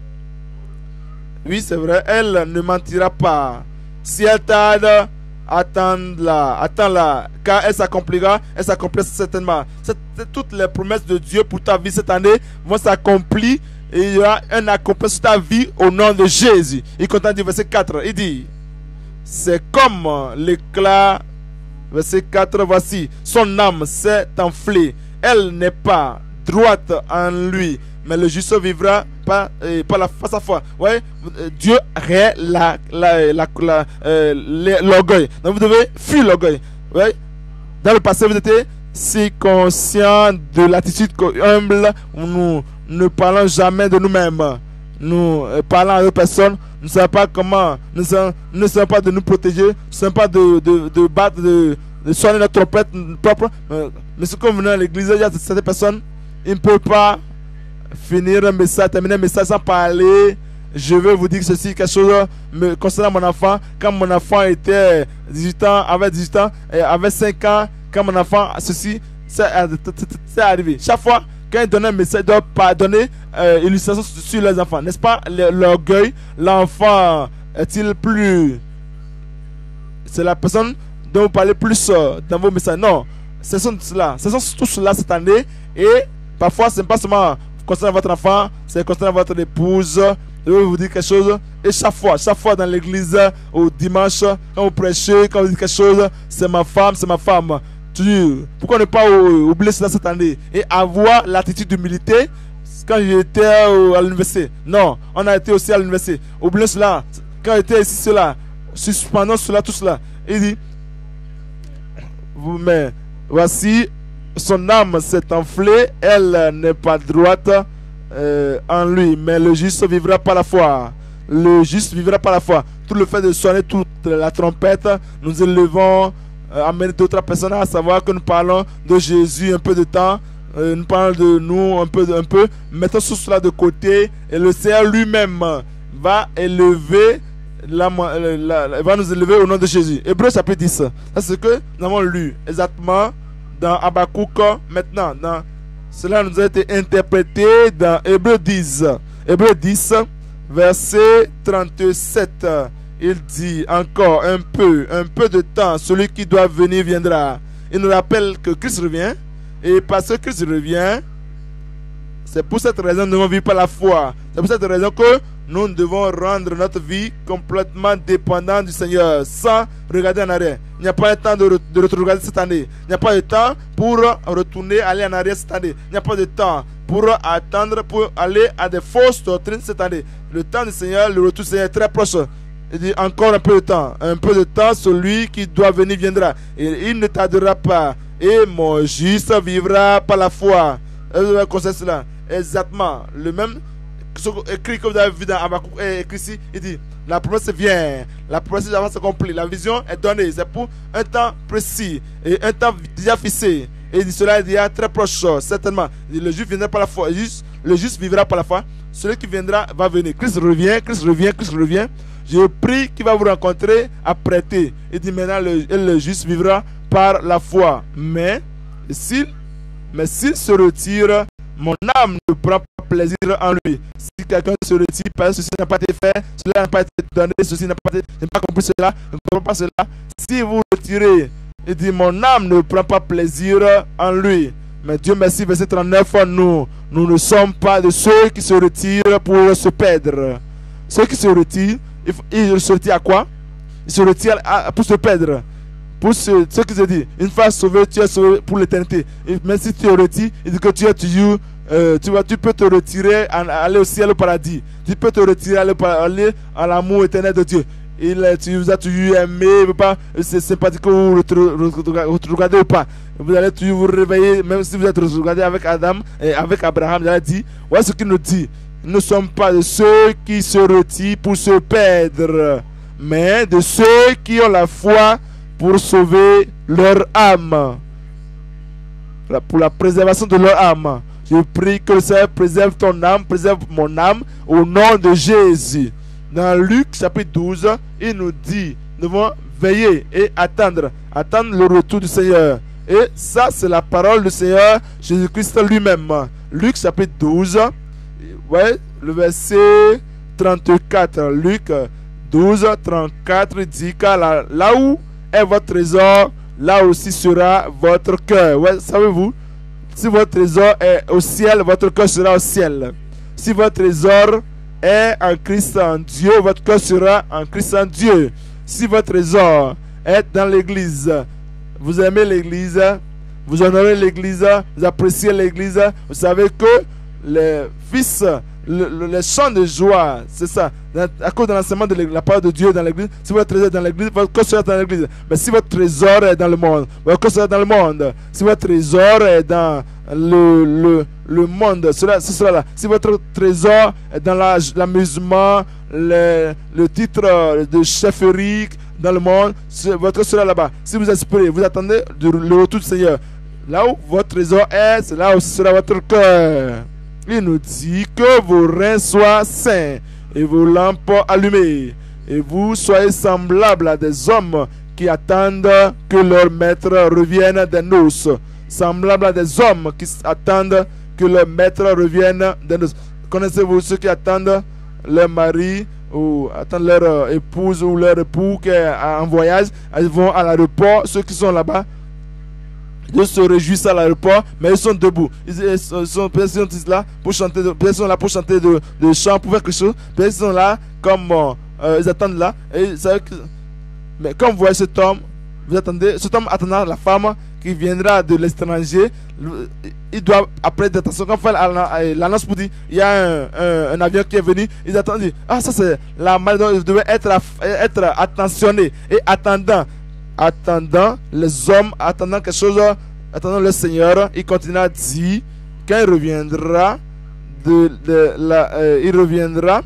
Oui, c'est vrai, elle ne mentira pas. Si elle tarde, attends-la, attends-la, car elle s'accomplira, elle s'accomplira certainement. C'est, toutes les promesses de Dieu pour ta vie cette année vont s'accomplir et il y aura un accomplissement sur ta vie au nom de Jésus. Il continue du verset quatre, il dit, c'est comme l'éclat, verset quatre, voici, son âme s'est enflée, elle n'est pas droite en lui, mais le juste vivra par, euh, par la face à face. Ouais, Dieu règle la, la, la, la, euh, l'orgueil. Donc vous devez fuir l'orgueil. Ouais. Dans le passé, vous étiez si conscient de l'attitude humble. Nous ne parlons jamais de nous-mêmes. Nous euh, parlons à d'autres personnes. Nous ne savons pas comment. Nous ne savons pas de nous protéger. Nous ne savons pas de, de, de battre, de, de soigner notre trompette propre. Mais ce que vous venez à l'église, il y a certaines personnes, ils ne peuvent pas finir un message, terminer un message sans parler. Je veux vous dire ceci, quelque chose me, concernant mon enfant. Quand mon enfant était dix-huit ans, avait dix-huit ans, et avait cinq ans, quand mon enfant, ceci, c'est arrivé. Chaque fois, quand il donne un message, il doit pardonner euh, illustration sur les enfants. N'est-ce pas? L'orgueil, l'enfant est-il plus. C'est la personne dont vous parlez plus euh, dans vos messages. Non, ce sont cela. Ce sont tout cela cette année. Et parfois, ce n'est pas seulement concernant votre enfant, c'est concernant votre épouse. Je vais vous dire quelque chose. Et chaque fois, chaque fois dans l'église, au dimanche, quand vous prêchez, quand vous dites quelque chose, c'est ma femme, c'est ma femme. Toujours. Pourquoi ne pas oublier cela cette année et avoir l'attitude d'humilité quand j'étais à l'université? Non, on a été aussi à l'université. Oubliez cela. Quand j'étais ici, cela, suspendant cela, tout cela. Il dit, vous, mais voici, son âme s'est enflée, elle n'est pas droite euh, en lui, mais le juste vivra par la foi. Le juste vivra par la foi. Tout le fait de sonner toute la trompette, nous élevons, euh, amener d'autres personnes à savoir que nous parlons de Jésus un peu de temps, euh, nous parlons de nous un peu, un peu. Mettons tout cela de côté et le Seigneur lui-même va élever, la, la, la, va nous élever au nom de Jésus. Hébreux chapitre dix, c'est ce que nous avons lu exactement dans Habakkuk. Maintenant, dans, cela nous a été interprété dans Hébreux dix. Hébreux dix, verset trente-sept. Il dit encore un peu, un peu de temps, celui qui doit venir viendra. Il nous rappelle que Christ revient. Et parce que Christ revient, c'est pour cette raison que nous devons vivre par la foi. C'est pour cette raison que nous devons rendre notre vie complètement dépendante du Seigneur, sans regarder en arrière. Il n'y a pas de temps de, de regarder cette année. Il n'y a pas de temps pour retourner, aller en arrière cette année. Il n'y a pas de temps pour attendre, pour aller à des fausses doctrines cette année. Le temps du Seigneur, le retour du Seigneur est très proche. Il dit encore un peu de temps. Un peu de temps, celui qui doit venir viendra. Et il ne tardera pas. Et mon juste vivra par la foi. Vous devez connaître cela. Exactement. Le même écrit que vous avez vu dans Habakkuk est écrit ici. Il dit, la promesse vient. La promesse va s'accomplir. La vision est donnée. C'est pour un temps précis. Et un temps déjà fixé. Et il dit cela il dit très proche, certainement. Il dit, le juste viendra par la foi. Juste, le juste vivra par la foi. Celui qui viendra va venir. Christ revient, Christ revient, Christ revient. Je prie qu'il va vous rencontrer à prêter. Il dit maintenant le, le juste vivra par la foi. Mais s'il mais s'il se retire, mon âme ne prend pas plaisir en lui. Si quelqu'un se retire parce que ceci n'a pas été fait, cela n'a pas été donné, ceci n'a pas été, je n'ai pas compris cela, je ne comprends pas cela. Si vous retirez, il dit mon âme ne prend pas plaisir en lui. Mais Dieu merci, verset trente-neuf, nous, nous ne sommes pas de ceux qui se retirent pour se perdre. Ceux qui se retirent, ils se retirent à quoi? Ils se retirent à, pour se perdre. Pour ceux, ceux qui se disent, une fois sauvé, tu es sauvé pour l'éternité. Même si tu te retires, il dit que tu es toujours, euh, tu, vois, tu peux te retirer, en, aller au ciel, au paradis. Tu peux te retirer, aller, aller à l'amour éternel de Dieu. Il tu vous a toujours aimé, c'est sympathique que vous vous regardez ou pas. Vous allez toujours vous réveiller, même si vous êtes regardé avec Adam et avec Abraham. Il a dit, voilà ce qu'il nous dit. Nous ne sommes pas de ceux qui se retirent pour se perdre, mais de ceux qui ont la foi pour sauver leur âme, pour la préservation de leur âme. Je prie que le Seigneur préserve ton âme, préserve mon âme, au nom de Jésus. Dans Luc chapitre douze, il nous dit, nous devons veiller et attendre, attendre le retour du Seigneur. Et ça, c'est la parole du Seigneur Jésus-Christ lui-même. Luc chapitre douze, ouais, le verset trente-quatre. Luc douze, trente-quatre dit que là, là où est votre trésor, là aussi sera votre cœur. Ouais, savez-vous, si votre trésor est au ciel, votre cœur sera au ciel. Si votre trésor est en Christ, en Dieu, votre cœur sera en Christ, en Dieu. Si votre trésor est dans l'église, vous aimez l'église, vous honorez l'église, vous appréciez l'église, vous savez que les fils, le, le, les chants de joie, c'est ça, à cause de l'enseignement de la parole de Dieu dans l'église. Si votre trésor est dans l'église, votre cœur sera dans l'église. Mais si votre trésor est dans le monde, votre cœur sera dans le monde. Si votre trésor est dans le, le, le monde, cela, ce sera là. Si votre trésor est dans l'amusement, le, le titre de chefferie dans le monde, votre cœur sera là-bas. Si vous espérez, vous attendez le retour du Seigneur, là où votre trésor est, c'est là où sera votre cœur. Il nous dit que vos reins soient saints et vos lampes allumées, et vous soyez semblables à des hommes qui attendent que leur maître revienne des noces. Semblables à des hommes qui attendent que leur maître revienne des noces. Connaissez-vous ceux qui attendent leur mari ou attendent leur épouse ou leur époux qui est en voyage? Ils vont à l'aéroport, ceux qui sont là-bas, ils se réjouissent à l'aéroport, mais ils sont debout. Ils, ils sont peut-être là pour chanter, peut-être sont là pour chanter de, de chants, pour faire quelque chose. Peut-être sont là comme euh, ils attendent là. Et que, mais quand vous voyez cet homme, vous attendez, cet homme attendant la femme qui viendra de l'étranger, il doit après attention. Quand on fait l'annonce pour dire il y a un, un, un avion qui est venu, ils attendent. Ah, ça c'est la maison. Il devait être, être attentionné et attendant. Attendant les hommes, attendant quelque chose, attendant le Seigneur, il continue à dire quand il reviendra, de, de la, euh, il reviendra,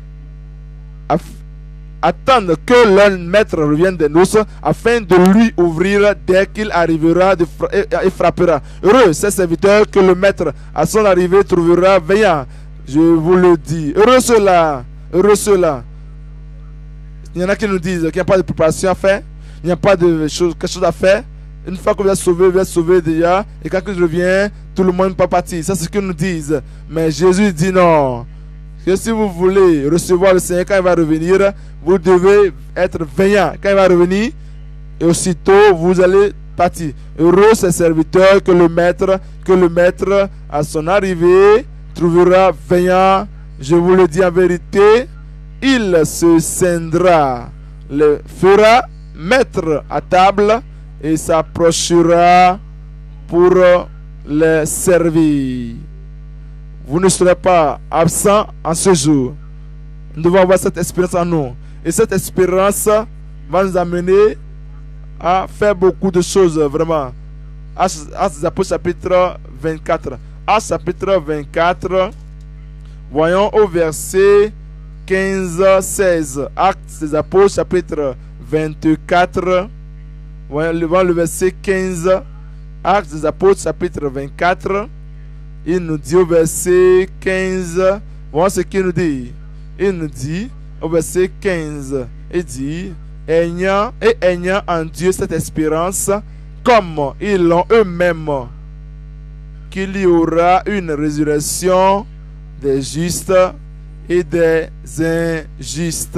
à, attendre que leur maître revienne des noces afin de lui ouvrir dès qu'il arrivera de fra et, et frappera. Heureux ces serviteurs que le maître à son arrivée trouvera veillant. Je vous le dis. Heureux ceux-là, heureux ceux-là. Il y en a qui nous disent qu'il n'y a pas de préparation à faire. Il n'y a pas de chose, quelque chose à faire. Une fois que vous êtes sauvé, vous êtes sauvé déjà. Et quand je reviens, tout le monde peut partir. Ça, c'est ce qu'ils nous disent. Mais Jésus dit non. Que si vous voulez recevoir le Seigneur quand il va revenir, vous devez être veillant. Quand il va revenir, et aussitôt, vous allez partir. Heureux ces serviteurs que le maître, que le maître, à son arrivée, trouvera veillant. Je vous le dis en vérité, il se scindra, le fera mettre à table et s'approchera pour les servir. Vous ne serez pas absent en ce jour. Nous devons avoir cette espérance en nous. Et cette espérance va nous amener à faire beaucoup de choses, vraiment. Actes des Apôtres chapitre vingt-quatre. Actes chapitre vingt-quatre. Voyons au verset quinze seize. Actes des Apôtres chapitre vingt-quatre. Voyons le verset quinze Actes des Apôtres, chapitre vingt-quatre, il nous dit au verset quinze, voilà ce qu'il nous dit. Il nous dit au verset quinze, il dit, ayant et ayant en Dieu cette espérance, comme ils l'ont eux-mêmes, qu'il y aura une résurrection des justes et des injustes.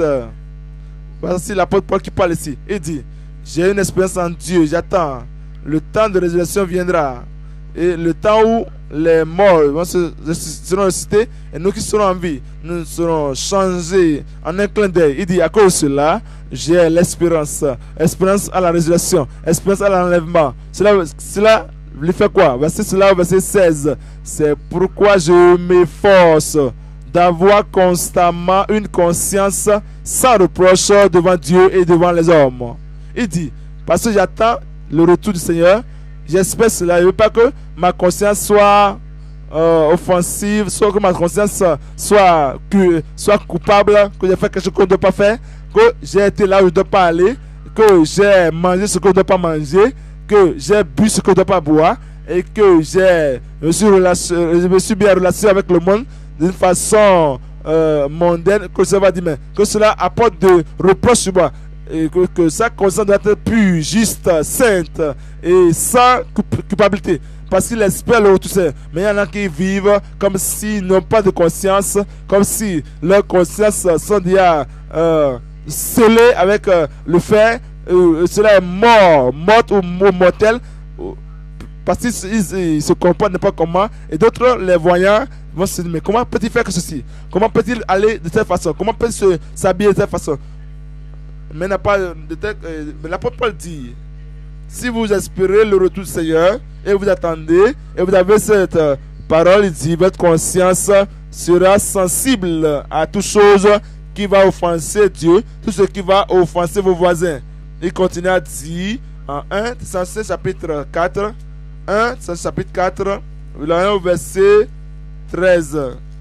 Voici l'apôtre Paul qui parle ici. Il dit, j'ai une espérance en Dieu, j'attends. Le temps de résurrection viendra. Et le temps où les morts seront ressuscités et nous qui serons en vie, nous serons changés en un clin d'œil. Il dit, à cause de cela, j'ai l'espérance. Espérance à la résurrection. Espérance à l'enlèvement. Cela, cela lui fait quoi? Verset cela au verset seize. C'est pourquoi je m'efforce d'avoir constamment une conscience sans reproche devant Dieu et devant les hommes. Il dit, parce que j'attends le retour du Seigneur, j'espère cela. Je ne veux pas que ma conscience soit euh, offensive, soit que ma conscience soit, que, soit coupable, que j'ai fait quelque chose que je ne dois pas faire, que j'ai été là où je ne dois pas aller, que j'ai mangé ce que je ne dois pas manger, que j'ai bu ce que je ne dois pas boire, et que j'ai, je, suis je me suis bien en relation avec le monde d'une façon euh, mondaine, que ça va dire, mais que cela apporte de reproches sur moi. Et que, que sa conscience doit être pure, juste, sainte et sans culpabilité. Parce qu'il espère le retour. Mais il y en a qui vivent comme s'ils n'ont pas de conscience, comme si leurs consciences sont déjà euh, scellées avec euh, le fait euh, cela est mort, mort ou mortel. Parce qu'ils ils se comportent n'importe comment. Et d'autres, les voyants, vont se dire, mais comment peut-il faire que ceci? Comment peut-il aller de cette façon? Comment peut-il s'habiller de cette façon? Mais n'a pas de tel, euh, mais l'apôtre Paul dit, si vous espérez le retour du Seigneur et vous attendez et vous avez cette euh, parole, il dit, votre conscience sera sensible à toute chose qui va offenser Dieu, tout ce qui va offenser vos voisins. Il continue à dire en un Thessaloniciens chapitre quatre, un Thessaloniciens chapitre quatre, au verset treize.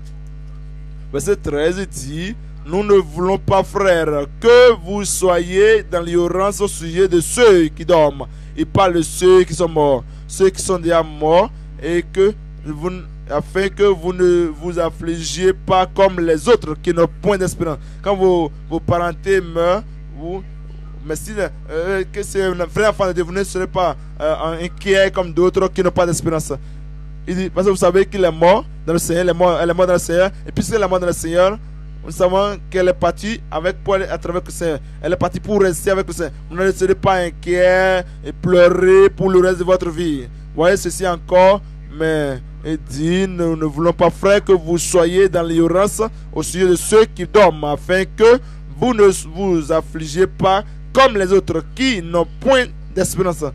Verset treize, il dit, nous ne voulons pas, frères, que vous soyez dans l'ignorance au sujet de ceux qui dorment. Il parle de ceux qui sont morts, ceux qui sont déjà morts, et que vous, afin que vous ne vous affligiez pas comme les autres qui n'ont point d'espérance. Quand vos, vos parentés meurent, vous, mais si euh, que c'est un vrai enfant de Dieu, vous ne serez pas euh, inquiet comme d'autres qui n'ont pas d'espérance. Il dit, parce que vous savez qu'il est mort dans le Seigneur, elle est mort, elle est mort dans le Seigneur, et puisqu'elle est mort dans le Seigneur, nous savons qu'elle est partie avec pour aller à travers le Seigneur. Elle est partie pour rester avec le Seigneur. Vous ne serez pas inquiet et pleurer pour le reste de votre vie. Voyez ceci encore, mais il dit, nous ne voulons pas, frère, que vous soyez dans l'ignorance au sujet de ceux qui dorment, afin que vous ne vous affligiez pas comme les autres qui n'ont point d'espérance.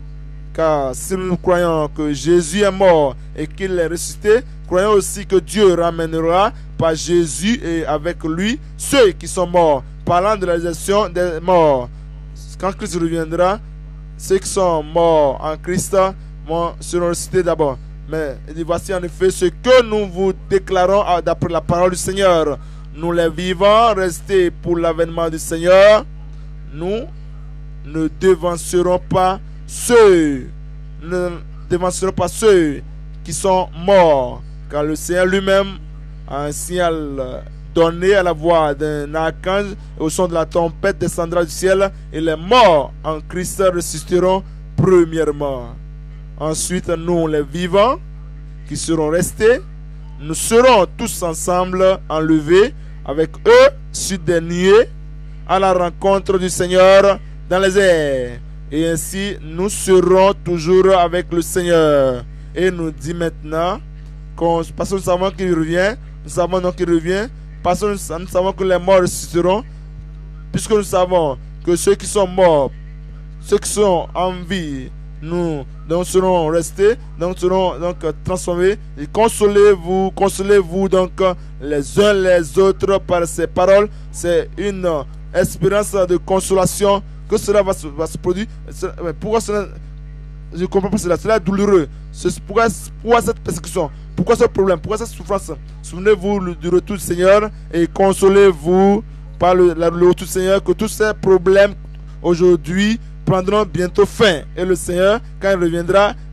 Car si nous croyons que Jésus est mort et qu'il est ressuscité, croyons aussi que Dieu ramènera par Jésus et avec lui ceux qui sont morts. Parlant de la résurrection des morts, quand Christ reviendra, ceux qui sont morts en Christ seront ressuscités d'abord. Mais il dit, voici en effet ce que nous vous déclarons d'après la parole du Seigneur. Nous les vivants, restés pour l'avènement du Seigneur, nous ne devancerons pas ceux, ne devancerons pas ceux qui sont morts, car le Seigneur lui-même a un signal donné à la voix d'un archange, et au son de la trompette descendra du ciel, et les morts en Christ ressusciteront premièrement. Ensuite, nous les vivants qui seront restés, nous serons tous ensemble enlevés avec eux sur des nuées à la rencontre du Seigneur dans les airs. Et ainsi, nous serons toujours avec le Seigneur. Et nous dit maintenant, parce que nous savons qu'il revient, nous savons donc qu'il revient, parce que nous, nous savons que les morts ressusciteront, puisque nous savons que ceux qui sont morts, ceux qui sont en vie, nous donc serons restés, donc serons donc transformés. Et consolez-vous, consolez-vous donc les uns les autres par ces paroles. C'est une espérance de consolation que cela va se, va se produire. Pourquoi cela? Je ne comprends pas cela. Cela est douloureux. Pourquoi, pourquoi cette persécution? Pourquoi ce problème? Pourquoi cette souffrance? Souvenez-vous du retour du Seigneur et consolez-vous par le, le retour du Seigneur, que tous ces problèmes aujourd'hui prendront bientôt fin. Et le Seigneur, quand il reviendra,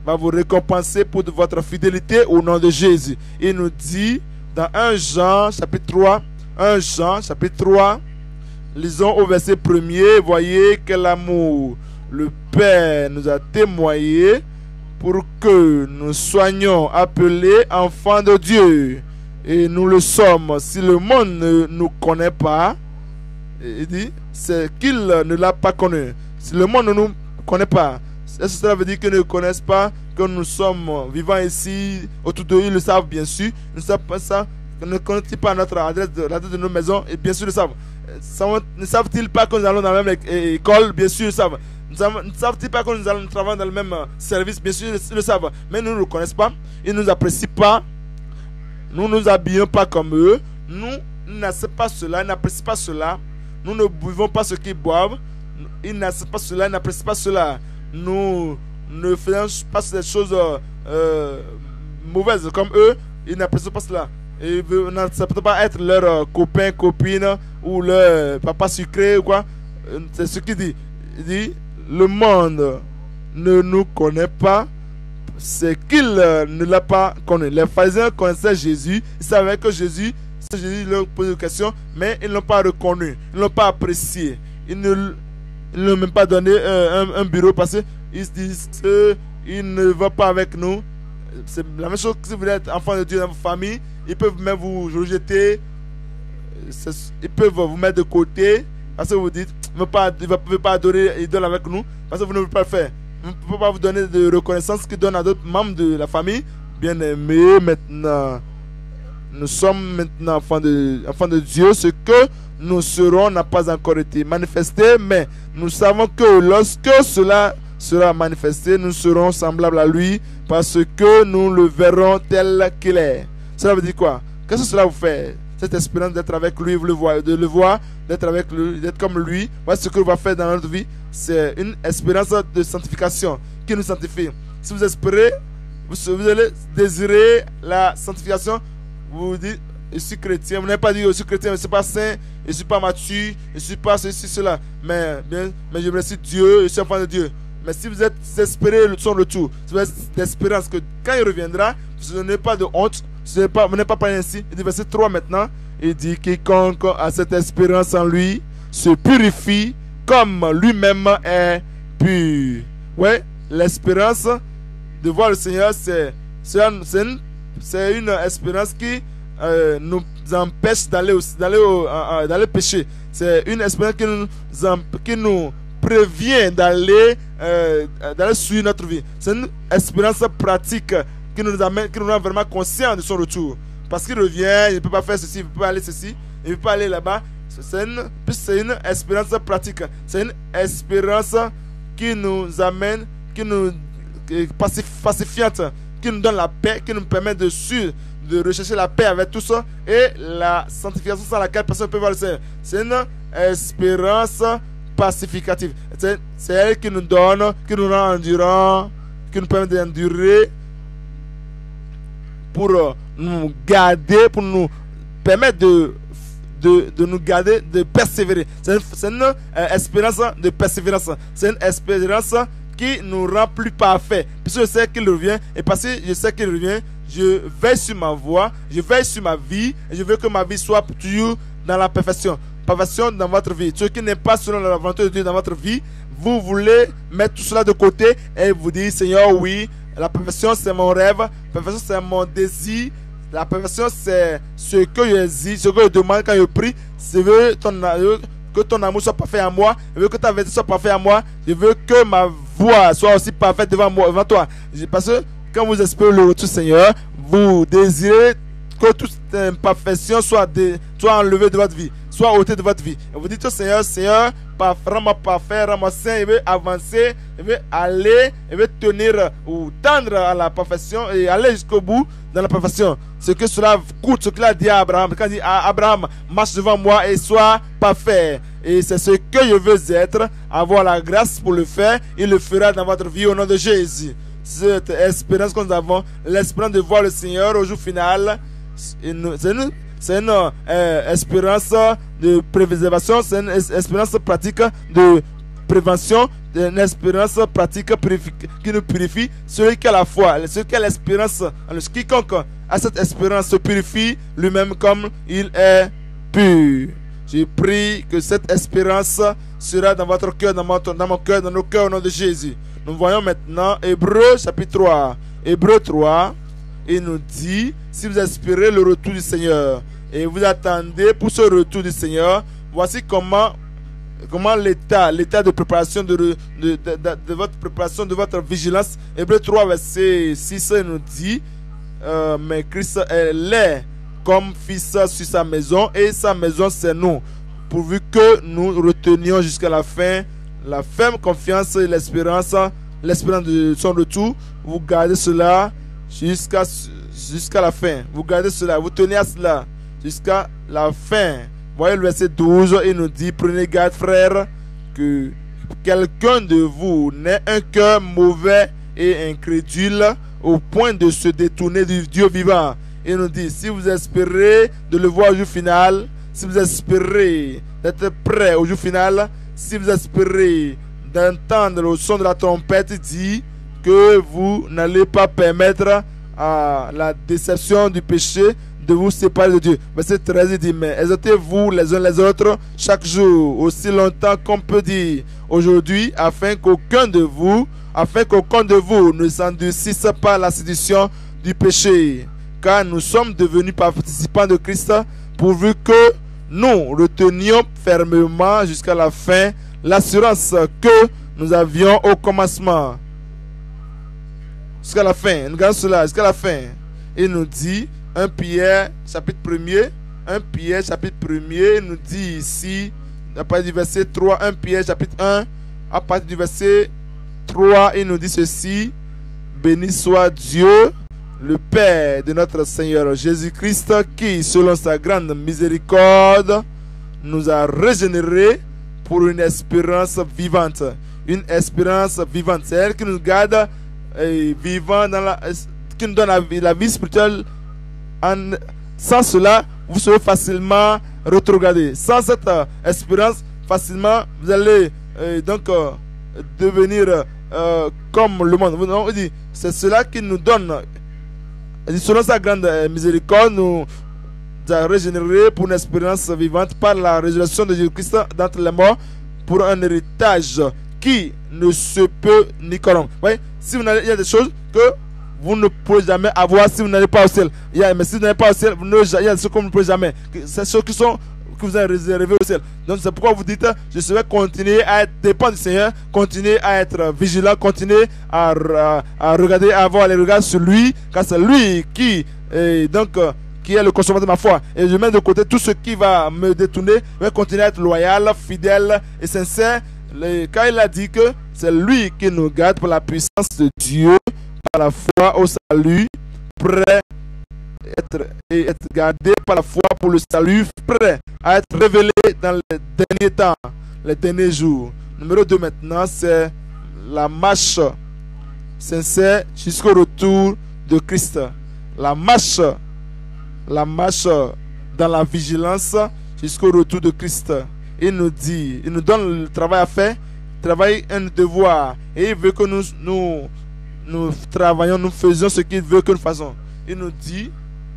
va vous récompenser pour de votre fidélité au nom de Jésus. Il nous dit dans un Jean chapitre trois, un Jean chapitre trois, lisons au verset premier, voyez quel amour le Père nous a témoigné pour que nous soyons appelés enfants de Dieu. Et nous le sommes. Si le monde ne nous connaît pas, il dit, c'est qu'il ne l'a pas connu. Si le monde ne nous connaît pas, est-ce que cela veut dire qu'ils ne connaissent pas que nous sommes vivants ici autour d'eux? Ils le savent bien sûr. Ils ne savent pas ça. Ils ne connaissent pas notre adresse, l'adresse de nos maisons, et bien sûr ils le savent. Ne savent-ils pas que nous allons dans la même école? Bien sûr ils le savent. Ne savent-ils pas que nous allons travailler dans le même service? Bien sûr ils le savent. Mais nous ne nous connaissent pas. Ils ne nous apprécient pas. Nous ne nous habillons pas comme eux. Nous n'acceptons pas cela, ils n'apprécient pas cela. Nous ne buvons pas ce qu'ils boivent. Ils n'acceptent pas cela, ils n'apprécient pas cela. Nous ne faisons pas des choses euh, mauvaises comme eux. Ils n'apprécient pas cela. Ils n'acceptent pas être leur euh, copain, copine ou leur papa sucré ou quoi. C'est ce qu'il dit. Il dit, le monde ne nous connaît pas. C'est qu'il euh, ne l'a pas connu. Les pharisiens connaissaient Jésus. Ils savaient que Jésus, Jésus leur posait des questions, mais ils ne l'ont pas reconnu. Ils ne l'ont pas apprécié. Ils ne Ils ne l'ont même pas donné euh, un, un bureau parce qu'ils se disent qu'ils ne vont pas avec nous. C'est la même chose que si vous êtes enfant de Dieu dans votre famille. Ils peuvent même vous rejeter. Ils peuvent vous mettre de côté parce que vous dites ils ne peuvent pas adorer idole avec nous parce que vous ne voulez pas le faire. Ils ne peuvent pas vous donner de reconnaissance qu'ils donnent à d'autres membres de la famille. Bien aimés, maintenant, nous sommes maintenant enfants de, enfants de Dieu. Ce que nous serons n'a pas encore été manifesté, mais nous savons que lorsque cela sera manifesté, nous serons semblables à lui parce que nous le verrons tel qu'il est. Cela veut dire quoi? Qu'est-ce que cela vous fait? Cette espérance d'être avec lui, vous le voyez, de le voir, d'être avec lui, d'être comme lui. Voilà ce que nous va faire dans notre vie. C'est une espérance de sanctification qui nous sanctifie. Si vous espérez, vous, vous allez désirer la sanctification, vous vous dites, je suis chrétien. Vous n'avez pas dit, je suis chrétien, je ne suis pas saint, je ne suis pas mature, je ne suis pas ceci, cela. Mais, bien, mais je remercie Dieu, je suis enfant de Dieu. Mais si vous êtes espéré son retour, si vous êtes d'espérance que quand il reviendra, vous n'avez pas de honte, vous n'avez pas, pas parlé ainsi. Il dit verset trois maintenant, il dit quiconque a cette espérance en lui se purifie comme lui-même est pur. Ouais, l'espérance de voir le Seigneur, c'est une, une, une espérance qui euh, nous empêche d'aller d'aller euh, d'aller pécher. C'est une espérance qui nous, qui nous prévient d'aller euh, d'aller suivre notre vie. C'est une espérance pratique qui nous amène, qui nous rend vraiment conscients de son retour. Parce qu'il revient, il ne peut pas faire ceci, il ne peut pas aller ceci, il ne peut pas aller là-bas. C'est une, une espérance pratique. C'est une espérance qui nous amène, qui nous pacif, pacifiante, qui nous donne la paix, qui nous permet de suivre, de rechercher la paix avec tout ça et la sanctification sans laquelle personne ne peut voir le Seigneur. C'est une espérance pacificative. C'est elle qui nous donne, qui nous rend endurants, qui nous permet d'endurer pour nous garder, pour nous permettre de, de, de nous garder, de persévérer. C'est une, une euh, espérance de persévérance. C'est une espérance qui nous rend plus parfaits. Puisque je sais qu'il revient, et parce que je sais qu'il revient, je veille sur ma voie, je veille sur ma vie, et je veux que ma vie soit toujours dans la perfection. Perfection dans votre vie. Ce qui n'est pas selon la volonté de Dieu dans votre vie, vous voulez mettre tout cela de côté et vous dire, Seigneur, oui, la perfection c'est mon rêve, la perfection c'est mon désir, la perfection c'est ce que je désire, ce que je demande quand je prie. Je veux ton, que ton amour soit parfait à moi, je veux que ta vérité soit parfaite à moi, je veux que ma voix soit aussi parfaite devant moi, devant toi. Parce que quand vous espérez le retour, Seigneur, vous désirez que toute imperfection soit, de, soit enlevée de votre vie, soit ôtée de votre vie. Et vous dites au Seigneur, Seieur, rends-moi parfait, rends-moi saint, il veut avancer, il veut aller, il veut tenir ou tendre à la perfection et aller jusqu'au bout dans la perfection. Ce que cela coûte, ce qu'il a dit à Abraham. Quand il dit à Abraham, marche devant moi et sois parfait. Et c'est ce que je veux être, avoir la grâce pour le faire, il le fera dans votre vie au nom de Jésus. Cette espérance que nous avons, l'espérance de voir le Seigneur au jour final, c'est une, c'est une euh, espérance de préservation, c'est une espérance pratique de prévention, une espérance pratique qui nous purifie. Celui qui a la foi, celui qui a l'espérance, quiconque a cette espérance se purifie lui-même comme il est pur. Je prie que cette espérance sera dans votre cœur, dans mon, dans mon cœur, dans nos cœurs au nom de Jésus. Nous voyons maintenant Hébreux chapitre trois. Hébreux trois, il nous dit, si vous espérez le retour du Seigneur et vous attendez pour ce retour du Seigneur, voici comment, comment l'état, l'état de préparation de, de, de, de, de votre préparation, de votre vigilance. Hébreux trois, verset six, il nous dit, euh, mais Christ est comme fils sur sa maison, et sa maison c'est nous, pourvu que nous retenions jusqu'à la fin la ferme confiance et l'espérance, l'espérance de son retour. Vous gardez cela jusqu'à jusqu'à la fin. Vous gardez cela, vous tenez à cela jusqu'à la fin. Voyez le verset douze, il nous dit, prenez garde frères, que quelqu'un de vous n'ait un cœur mauvais et incrédule au point de se détourner du Dieu vivant. Il nous dit, si vous espérez de le voir au jour final, si vous espérez d'être prêt au jour final, si vous espérez d'entendre le son de la trompette, il dit que vous n'allez pas permettre à la déception du péché de vous séparer de Dieu. Verset treize, il dit, mais exhortez-vous les uns les autres chaque jour, aussi longtemps qu'on peut dire aujourd'hui, afin qu'aucun de vous, afin qu'aucun de vous ne s'endurcisse pas la séduction du péché. Car nous sommes devenus participants de Christ, pourvu que nous retenions fermement jusqu'à la fin l'assurance que nous avions au commencement. Jusqu'à la fin, nous gardons cela, jusqu'à la fin. Il nous dit, un Pierre, chapitre premier, un Pierre, chapitre premier, il nous dit ici, à partir du verset trois, un Pierre, chapitre un, à partir du verset trois, il nous dit ceci, béni soit Dieu, le Père de notre Seigneur Jésus-Christ, qui, selon sa grande miséricorde, nous a régénérés pour une espérance vivante. Une espérance vivante. C'est elle qui nous garde eh, vivants, dans la, qui nous donne la, la vie spirituelle. En, sans cela, vous serez facilement rétrogradé. Sans cette euh, espérance, facilement, vous allez eh, donc euh, devenir euh, comme le monde. Non, c'est cela qui nous donne. Selon sa grande miséricorde, nous a régénérés pour une espérance vivante par la résurrection de Jésus-Christ d'entre les morts, pour un héritage qui ne se peut ni corrompre. Voyez, si vous n'allez, il y a des choses que vous ne pouvez jamais avoir si vous n'allez pas au ciel. Il y a, mais si vous n'allez pas au ciel, vous ne, il y a des choses que vous ne pouvez jamais. C'est des choses qui sont que vous avez réservées au ciel. Donc c'est pourquoi vous dites, je souhaite continuer à être dépendant du Seigneur, continuer à être vigilant, continuer à, à, à regarder, à avoir les regards sur lui, car c'est lui qui est donc qui est le consommateur de ma foi. Et je mets de côté tout ce qui va me détourner. Je vais continuer à être loyal, fidèle et sincère, car il a dit que c'est lui qui nous garde par la puissance de Dieu, par la foi au salut, prêt être, et être gardé par la foi pour le salut, prêt à être révélé dans les derniers temps, les derniers jours. Numéro deux maintenant, c'est la marche sincère jusqu'au retour de Christ. La marche, la marche dans la vigilance jusqu'au retour de Christ. Il nous dit, il nous donne le travail à faire, travail un devoir, et il veut que nous, nous, nous travaillions, nous faisions ce qu'il veut que nous fassions. Il nous dit,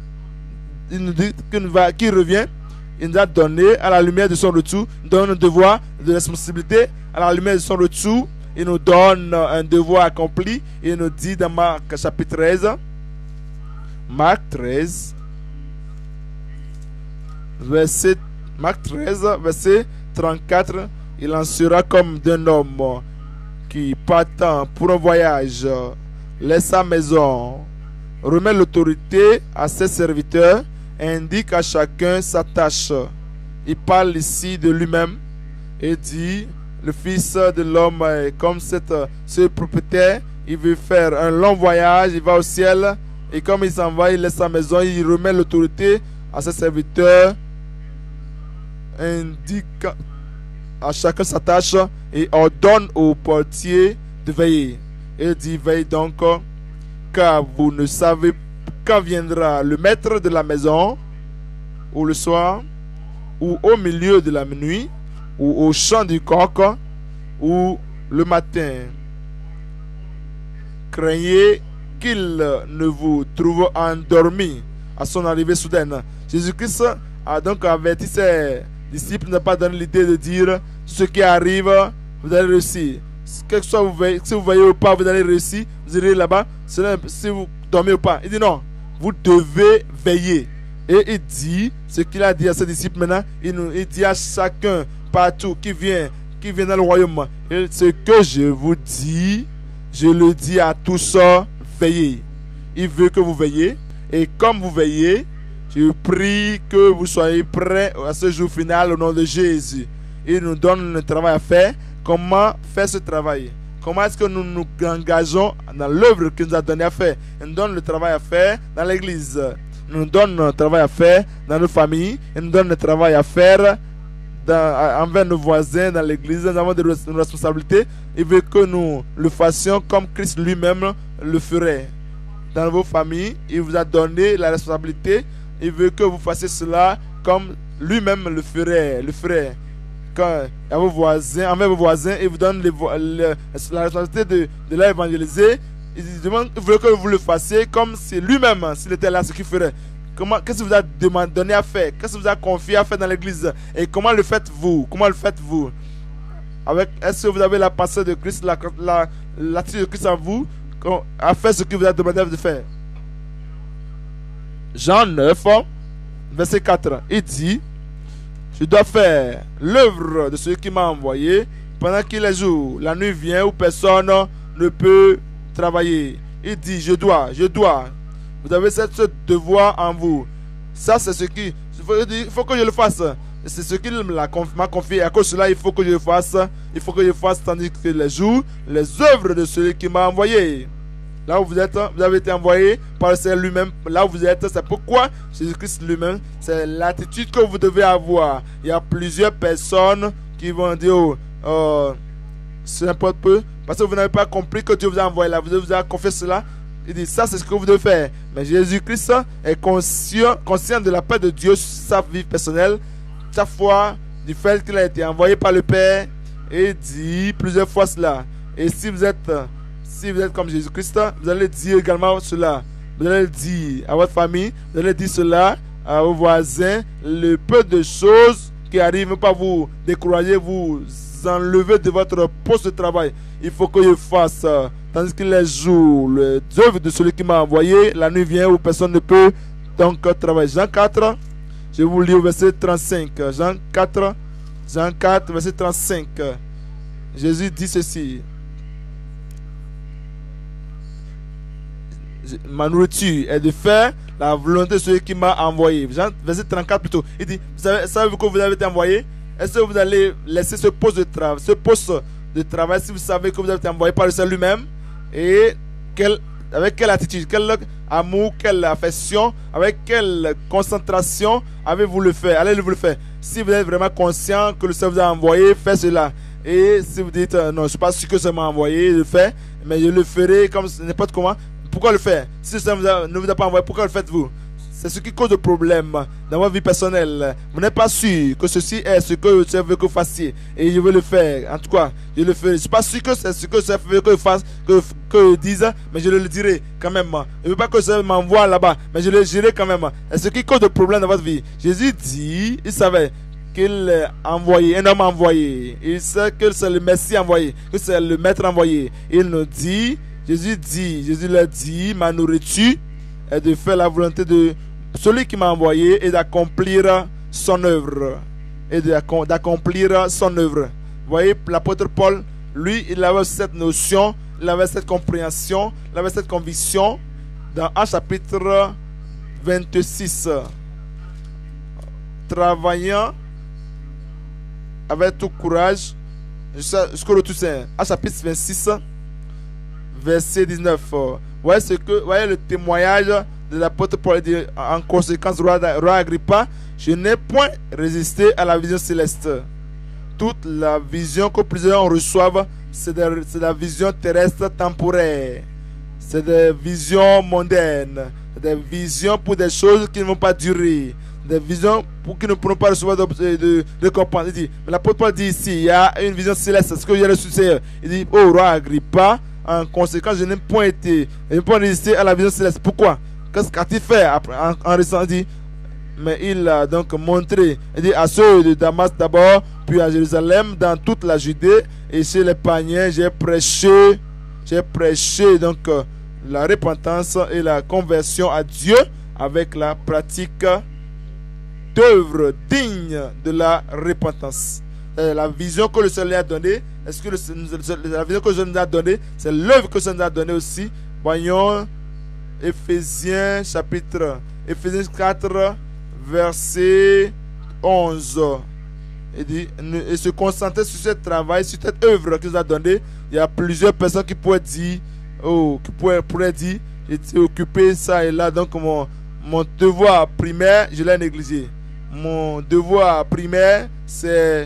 il nous dit qu'il va, qu'il revient, il nous a donné à la lumière de son retour, il nous donne un devoir de responsabilité à la lumière de son retour. Il nous donne un devoir accompli. Il nous dit dans Marc chapitre treize, Marc treize, verset, Marc treize, verset trente-quatre, il en sera comme d'un homme qui, partant pour un voyage, laisse sa maison, remet l'autorité à ses serviteurs, indique à chacun sa tâche. Il parle ici de lui-même et dit, le Fils de l'homme est comme cette, ce propriétaire, il veut faire un long voyage, il va au ciel, et comme il s'en va, il laisse sa maison, il remet l'autorité à ses serviteurs, indique à chacun sa tâche et ordonne au portier de veiller. Il dit, veille donc, car vous ne savez quand viendra le maître de la maison, ou le soir, ou au milieu de la nuit, ou au chant du coq, ou le matin, craignez qu'il ne vous trouve endormi à son arrivée soudaine. Jésus-Christ a donc averti ses disciples de ne pas donner l'idée de dire ce qui arrive, vous allez réussir. Quel que soit vous veillez, si vous veillez ou pas, vous allez réussir, vous irez là-bas, si vous dormez ou pas. Il dit non, vous devez veiller. Et il dit, ce qu'il a dit à ses disciples maintenant, il, nous, il dit à chacun, partout, qui vient, qui vient dans le royaume, et ce que je vous dis, je le dis à tous, veillez. Il veut que vous veillez, et comme vous veillez, je prie que vous soyez prêts à ce jour final au nom de Jésus. Il nous donne le travail à faire. Comment faire ce travail? Comment est-ce que nous nous engageons dans l'œuvre qu'il nous a donné à faire? Il nous donne le travail à faire dans l'église. Il nous donne le travail à faire dans nos familles. Il nous donne le travail à faire dans, envers nos voisins dans l'église. Nous avons des responsabilités. Il veut que nous le fassions comme Christ lui-même le ferait. Dans vos familles, il vous a donné la responsabilité. Il veut que vous fassiez cela comme lui-même le ferait. Le ferait. Quand, à vos voisins, envers vos voisins, il vous donne les, les, la responsabilité de, de leur évangéliser. Il demande, il veut que vous le fassiez comme si lui-même, s'il était là, ce qu'il ferait. Comment, qu'est-ce que vous a demandé, donné à faire? Qu'est-ce que vous a confié à faire dans l'église? Et comment le faites-vous? Comment le faites-vous? Avec, est-ce que vous avez la pensée de Christ, la, la, l'attitude de Christ en vous, à faire ce qu'il vous a demandé de faire? Jean neuf, verset quatre, il dit: je dois faire l'œuvre de celui qui m'a envoyé pendant qu'il est jour. La nuit vient où personne ne peut travailler. Il dit, je dois, je dois. Vous avez ce devoir en vous. Ça, c'est ce qui... Il faut que je le fasse. C'est ce qu'il m'a confié. À cause de cela, il faut que je le fasse. Il faut que je le fasse tandis que les jours, les œuvres de celui qui m'a envoyé. Là où vous êtes, vous avez été envoyé par le Seigneur lui-même. Là où vous êtes, c'est pourquoi Jésus-Christ lui-même, c'est l'attitude que vous devez avoir. Il y a plusieurs personnes qui vont dire, oh, euh, c'est n'importe peu, parce que vous n'avez pas compris que Dieu vous a envoyé là. Vous vous avez confié cela. Il dit, ça c'est ce que vous devez faire. Mais Jésus-Christ est conscient, conscient de la paix de Dieu sur sa vie personnelle, chaque fois du fait qu'il a été envoyé par le Père. Et il dit plusieurs fois cela. Et si vous êtes... Si vous êtes comme Jésus-Christ, vous allez dire également cela. Vous allez dire à votre famille, vous allez dire cela à vos voisins. Le peu de choses qui arrivent, ne pas vous décourager, vous enlever de votre poste de travail. Il faut que je fasse. Tandis que les jours, les œuvres de celui qui m'a envoyé, la nuit vient où personne ne peut donc travailler. Jean quatre, je vous lis au verset trente-cinq. Jean quatre, Jean quatre, verset trente-cinq. Jésus dit ceci: ma nourriture est de faire la volonté de celui qui m'a envoyé. Verset trente-quatre plutôt. Il dit, savez-vous que vous avez été envoyé? Est-ce que vous allez laisser ce poste de travail, ce poste de travail, si vous savez que vous avez été envoyé par le Seigneur lui-même? Et quel, avec quelle attitude, quel amour, quelle affection, avec quelle concentration avez-vous le fait? Allez-vous le faire? Si vous êtes vraiment conscient que le Seigneur vous a envoyé, faites cela. Et si vous dites, non, je ne suis pas sûr que ça m'a envoyé, je le fais, mais je le ferai comme n'importe comment. Pourquoi le faire? Si ça ne vous a pas envoyé, pourquoi le faites-vous? C'est ce qui cause de problème dans votre vie personnelle. Vous n'êtes pas sûr que ceci est ce que le Seigneur veut que vous fassiez. Et je veux le faire. En tout cas, je le ferai. Je ne suis pas sûr que c'est ce que le Seigneur veut que je fasse, que, que je dise, mais je le dirai quand même. Je ne veux pas que le Seigneur m'envoie là-bas, mais je le dirai quand même. C'est ce qui cause de problème dans votre vie. Jésus dit, il savait qu'il a envoyé, un homme envoyé. Il sait que c'est le Messie envoyé, que c'est le Maître envoyé. Il nous dit, Jésus dit, Jésus leur dit, ma nourriture est de faire la volonté de celui qui m'a envoyé et d'accomplir son œuvre. Et d'accomplir son œuvre. Vous voyez, l'apôtre Paul, lui, il avait cette notion, il avait cette compréhension, il avait cette conviction dans un chapitre vingt-six. Travaillant avec tout courage jusqu'au retour saint. Un chapitre vingt-six. Verset dix-neuf. Voyez, ce que, voyez le témoignage de l'apôtre Paul dit, en conséquence, roi, roi Agrippa, je n'ai point résisté à la vision céleste. Toute la vision que plusieurs reçoivent, c'est de, de la vision terrestre temporaire. C'est des visions mondaines. Des visions pour des choses qui ne vont pas durer. des visions pour qu'ils ne pourront pas recevoir de, de, de récompense. Il dit, mais l'apôtre Paul dit ici, il y a une vision céleste, ce que j'ai reçu, c'est, il dit, oh roi Agrippa, en conséquence, je n'ai point été, je n'ai pas résisté à la vision céleste. Pourquoi? Qu'est-ce qu'a-t-il fait après, en, en restant, il dit, mais il a donc montré, il dit, à ceux de Damas d'abord, puis à Jérusalem, dans toute la Judée, et chez les païens, j'ai prêché, j'ai prêché donc la repentance et la conversion à Dieu avec la pratique d'œuvres dignes de la repentance. La vision que le Seigneur a donnée, est-ce que le, la vision que le Seigneur nous a donnée, c'est l'œuvre que le Seigneur nous a donnée aussi. Voyons Éphésiens chapitre Éphésiens quatre verset onze. Il dit, et se concentrer sur ce travail, sur cette œuvre qu'il nous a donnée. Il y a plusieurs personnes qui pourraient dire, oh, qui pourraient, pourraient dire, j'étais occupé ça et là, donc mon, mon devoir primaire, je l'ai négligé. Mon devoir primaire, c'est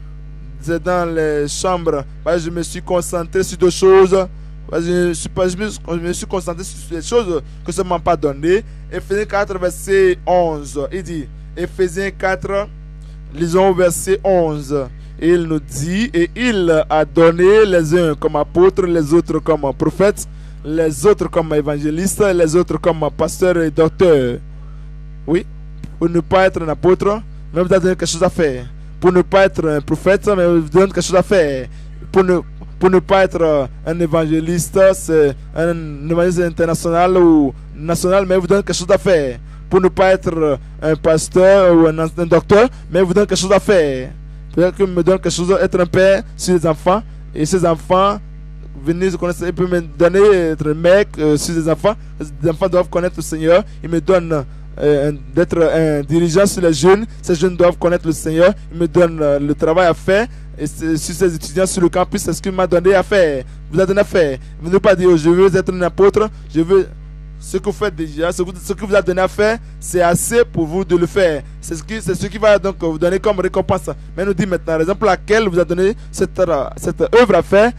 dans les chambres. Je me suis concentré sur deux choses. Je, suis pas, je, me, je me suis concentré sur les choses que ça ne m'a pas donné. Éphésiens quatre, verset onze. Il dit, Éphésiens quatre, lisons verset onze. Il nous dit, et il a donné les uns comme apôtres, les autres comme prophètes, les autres comme évangélistes, les autres comme pasteurs et docteurs. Oui, pour ne pas être un apôtre, mais vous avez donné quelque chose à faire. Pour ne pas être un prophète, mais vous donne quelque chose à faire. Pour ne, pour ne pas être un évangéliste, c'est un évangéliste international ou national, mais vous donne quelque chose à faire. Pour ne pas être un pasteur ou un, un docteur, mais vous donne quelque chose à faire. Peut-être qu'il me donne quelque chose, être un père sur les enfants, et ces enfants, venir connaître, il peut me donner être un mec euh, sur les enfants. Les enfants doivent connaître le Seigneur. Il me donne euh, d'être un dirigeant sur les jeunes. Ces jeunes doivent connaître le Seigneur. Il me donne euh, le travail à faire. Et sur ces étudiants sur le campus, c'est ce qu'il m'a donné à faire. Vous avez donné à faire. Vous ne pas dire, je veux être un apôtre, je veux. Ce que vous faites déjà, ce que, ce que vous avez donné à faire, c'est assez pour vous de le faire. C'est ce qui, c'est ce qui va donc vous donner comme récompense. Mais nous dit maintenant, la raison pour laquelle vous avez donné cette, cette œuvre à faire,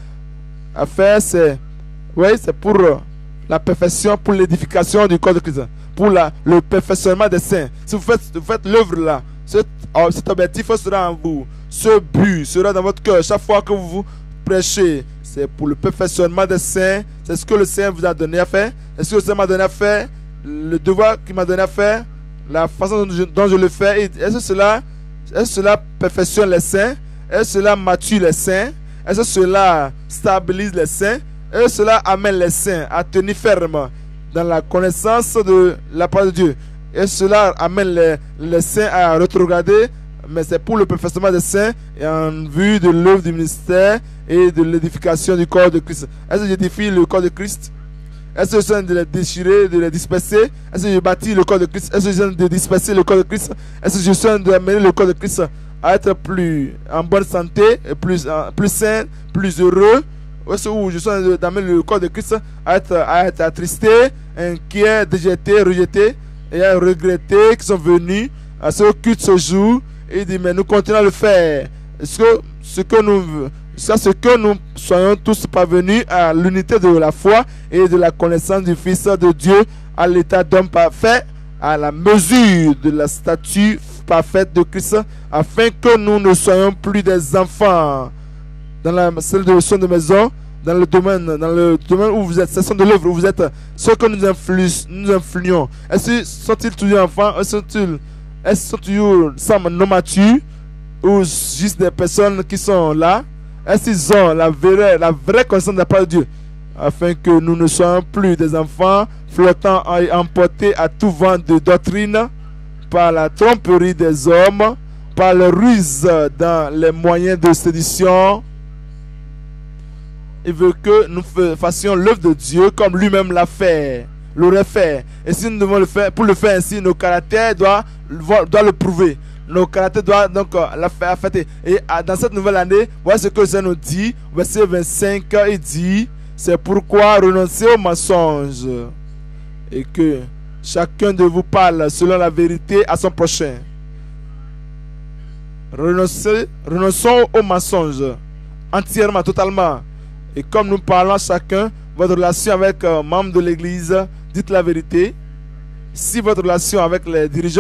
à faire, c'est, oui, c'est pour la perfection, pour l'édification du corps de Christ, pour la, le perfectionnement des saints. Si vous faites, vous faites l'œuvre là, cet, cet objectif sera en vous, ce but sera dans votre cœur. Chaque fois que vous vous prêchez, c'est pour le perfectionnement des saints. C'est ce que le Seigneur vous a donné à faire. Est-ce que le Seigneur m'a donné à faire? Le devoir qu'il m'a donné à faire, la façon dont je, dont je le fais. Est-ce que cela, est-ce que cela perfectionne les saints? Est-ce que cela mature les saints? Est-ce que cela stabilise les saints? Est-ce que cela amène les saints à tenir ferme dans la connaissance de la parole de Dieu? Est-ce que cela amène les, les saints à rétrograder? Mais c'est pour le perfectionnement des saints et en vue de l'œuvre du ministère et de l'édification du corps de Christ. Est-ce que j'édifie le corps de Christ? Est-ce que je suis de les déchirer, de les disperser? Est-ce que je bâtis le corps de Christ? Est-ce que je suis de disperser le corps de Christ? Est-ce que je suis d'amener le corps de Christ à être plus en bonne santé, plus, plus sain, plus heureux? Ou est-ce que je suis d'amener le corps de Christ à être, à être attristé, inquiet, déjeté, rejeté et à regretter qu'ils sont venus à ce culte ce jour? Et il dit, mais nous continuons à le faire. Est-ce que ce que nous c'est ce que nous soyons tous parvenus à l'unité de la foi et de la connaissance du Fils de Dieu, à l'état d'homme parfait, à la mesure de la statue parfaite de Christ, afin que nous ne soyons plus des enfants dans la salle de son de maison, dans le domaine, dans le domaine où vous êtes, c'est de l'œuvre où vous êtes, ceux que nous influons, nous influons. Est-ce qu'ils sont-ils toujours enfants? Est-ce qu'ils est sont toujours non matures ou juste des personnes qui sont là? Est-ce qu'ils ont la vraie, la vraie connaissance de la parole de Dieu, afin que nous ne soyons plus des enfants flottant et emportés à tout vent de doctrine par la tromperie des hommes, par le ruse dans les moyens de séduction? Il veut que nous fassions l'œuvre de Dieu comme lui-même l'a fait, l'aurait fait. Et si nous devons le faire, pour le faire ainsi, nos caractères doivent, doivent le prouver. Nos caractères doivent donc la faire fêter. Et dans cette nouvelle année, voilà ce que le Seigneur nous dit. Verset vingt-cinq, il dit, c'est pourquoi renoncez au mensonge et que chacun de vous parle selon la vérité à son prochain. Renoncez, renonçons au mensonge entièrement, totalement. Et comme nous parlons chacun, votre relation avec un membre de l'église, dites la vérité. Si votre relation avec les dirigeants,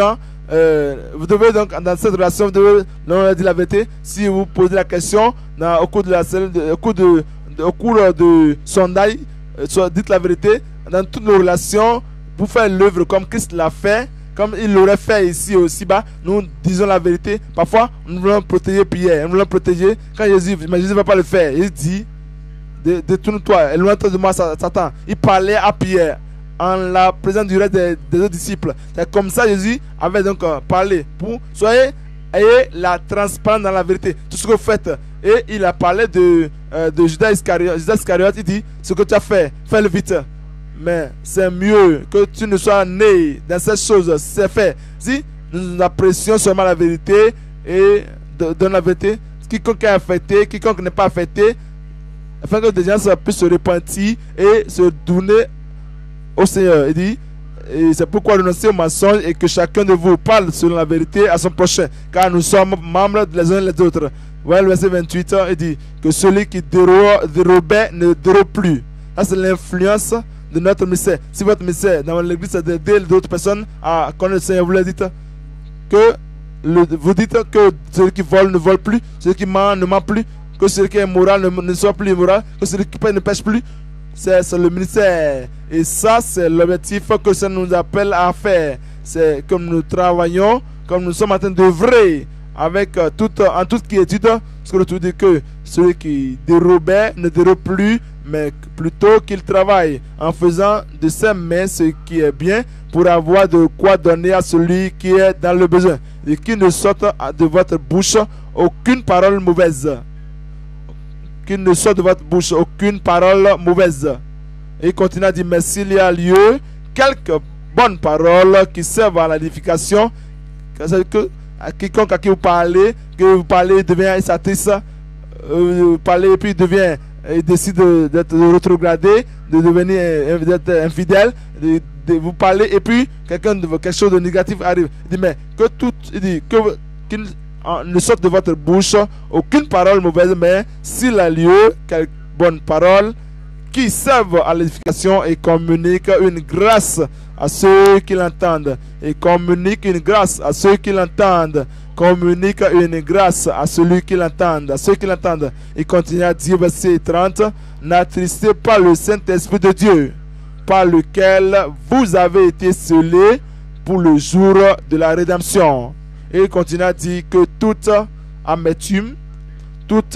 euh, vous devez donc, dans cette relation, vous devez leur dire la vérité. Si vous posez la question dans, au cours de la de, au cours de, de, au cours de sondage, euh, dites la vérité. Dans toutes nos relations, pour faire l'œuvre comme Christ l'a fait, comme il l'aurait fait ici aussi bas, nous disons la vérité. Parfois, nous voulons protéger Pierre, nous voulons protéger. Quand Jésus, mais Jésus ne va pas le faire. Il dit, détourne-toi, éloigne-toi de moi, Satan. Il parlait à Pierre en la présence du reste des, des autres disciples. C'est comme ça Jésus avait donc euh, parlé. Pour soyez, ayez la transparence dans la vérité. Tout ce que vous faites. Et il a parlé de, euh, de Judas Iscariote. Judas Iscariote, il dit, ce que tu as fait, fais-le vite. Mais c'est mieux que tu ne sois né dans cette chose. C'est fait. Si nous apprécions seulement la vérité et donne la vérité, quiconque est affecté, quiconque n'est pas affecté, afin que des gens puissent se repentir et se donner au Seigneur. Il dit, et c'est pourquoi renoncez au mensonge et que chacun de vous parle selon la vérité à son prochain, car nous sommes membres les uns les autres. Voilà le verset vingt-huit, il dit que celui qui dérobait ne dérobe plus. Ça, c'est l'influence de notre ministère. Si votre ministère dans l'église c'est d'aider d'autres personnes à connaître le Seigneur, vous leur dites que le, vous dites que celui qui vole ne vole plus, celui qui ment ne ment plus, que celui qui est immoral ne, ne soit plus immoral, que celui qui pêche ne pêche plus. C'est le ministère. Et ça, c'est l'objectif que ça nous appelle à faire. C'est comme nous travaillons, comme nous sommes en train d'œuvrer avec euh, tout, en toute quiétude, ce que nous dit que celui qui dérobait ne dérobe plus, mais plutôt qu'il travaille en faisant de ses mains ce qui est bien pour avoir de quoi donner à celui qui est dans le besoin. Et qu'il ne sorte de votre bouche aucune parole mauvaise. Qu'il ne sorte de votre bouche aucune parole mauvaise. Et il continue à dire, mais s'il y a lieu, quelques bonnes paroles qui servent à l'édification, que à quiconque à qui vous parlez, que vous parlez devient insatisfait, euh, vous parlez et puis il devient, il décide d'être rétrogradé, de devenir d'être infidèle, de, de vous parler et puis quelqu'un quelque chose de négatif arrive. Il dit mais que tout, il dit que qu'il ne sorte de votre bouche aucune parole mauvaise, mais s'il a lieu, quelques bonnes paroles qui servent à l'édification et communiquent une grâce à ceux qui l'entendent. Et communique une grâce à ceux qui l'entendent. Communique une grâce à celui qui l'entend. À ceux qui l'entendent. Il continue à dire, verset trente, n'attristez pas le Saint-Esprit de Dieu, par lequel vous avez été scellés pour le jour de la rédemption. Et il continue à dire que toute amertume, toute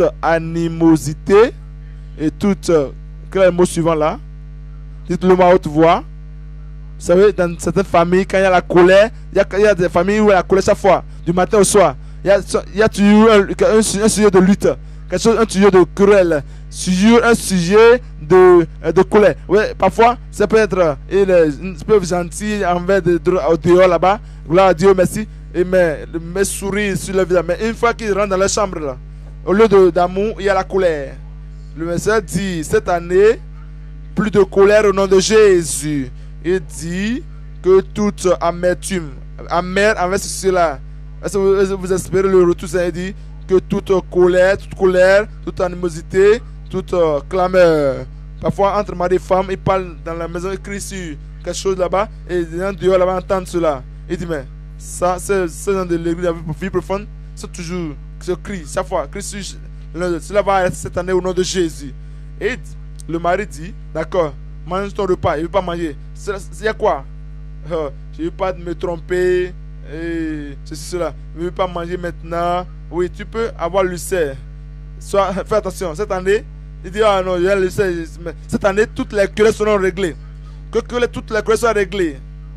animosité et toute... Quel est le mot suivant là? Dites-le moi à haute voix. Vous savez, dans certaines familles, quand il y a la colère, il y a, il y a des familles où il y a la colère chaque fois, du matin au soir. Il y a, il y a toujours un, un, un sujet de lutte, quelque chose, un sujet de querelle, un sujet de, de colère. Ouais, parfois, ça peut être, il peut être gentil envers de, de, au dehors là-bas, gloire à Dieu, merci, et mais, mais sourire sur le visage. Mais une fois qu'il rentre dans la chambre, là, au lieu d'amour, il y a la colère. Le message dit, cette année, plus de colère au nom de Jésus. Il dit que toute amertume, amer envers cela, est-ce que vous espérez le retour? Ça dit que toute colère, toute colère, toute animosité, toute uh, clameur. Parfois, entre mari et femme, ils parlent dans la maison, ils crient sur quelque chose là-bas, et les gens dehors là-bas entendent cela. Il dit, mais ça, c'est ce genre de l'église, la vie profonde, c'est toujours ce cri, chaque fois, cri sur. Cela va être cette année au nom de Jésus. Et le mari dit, d'accord, mange ton repas, il ne veut pas manger. Il y a quoi? euh, Je ne veux pas me tromper, et ceci, cela. Je ne veux pas manger maintenant. Oui, tu peux avoir l'ulcère. Sois, fais attention, cette année, il dit, ah non, il y a l'ulcère. Cette année, toutes les querelles seront réglées. Que, que toutes les querelles soient réglées.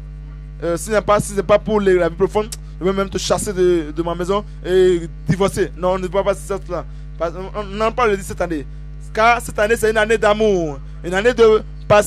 Euh, si ce n'est pas, si pas pour les, la vie profonde, je vais même te chasser de, de ma maison et divorcer. Non, on ne peut pas faire ça. On n'en parle pas cette année. Car cette année, c'est une année d'amour. Une année de, pas,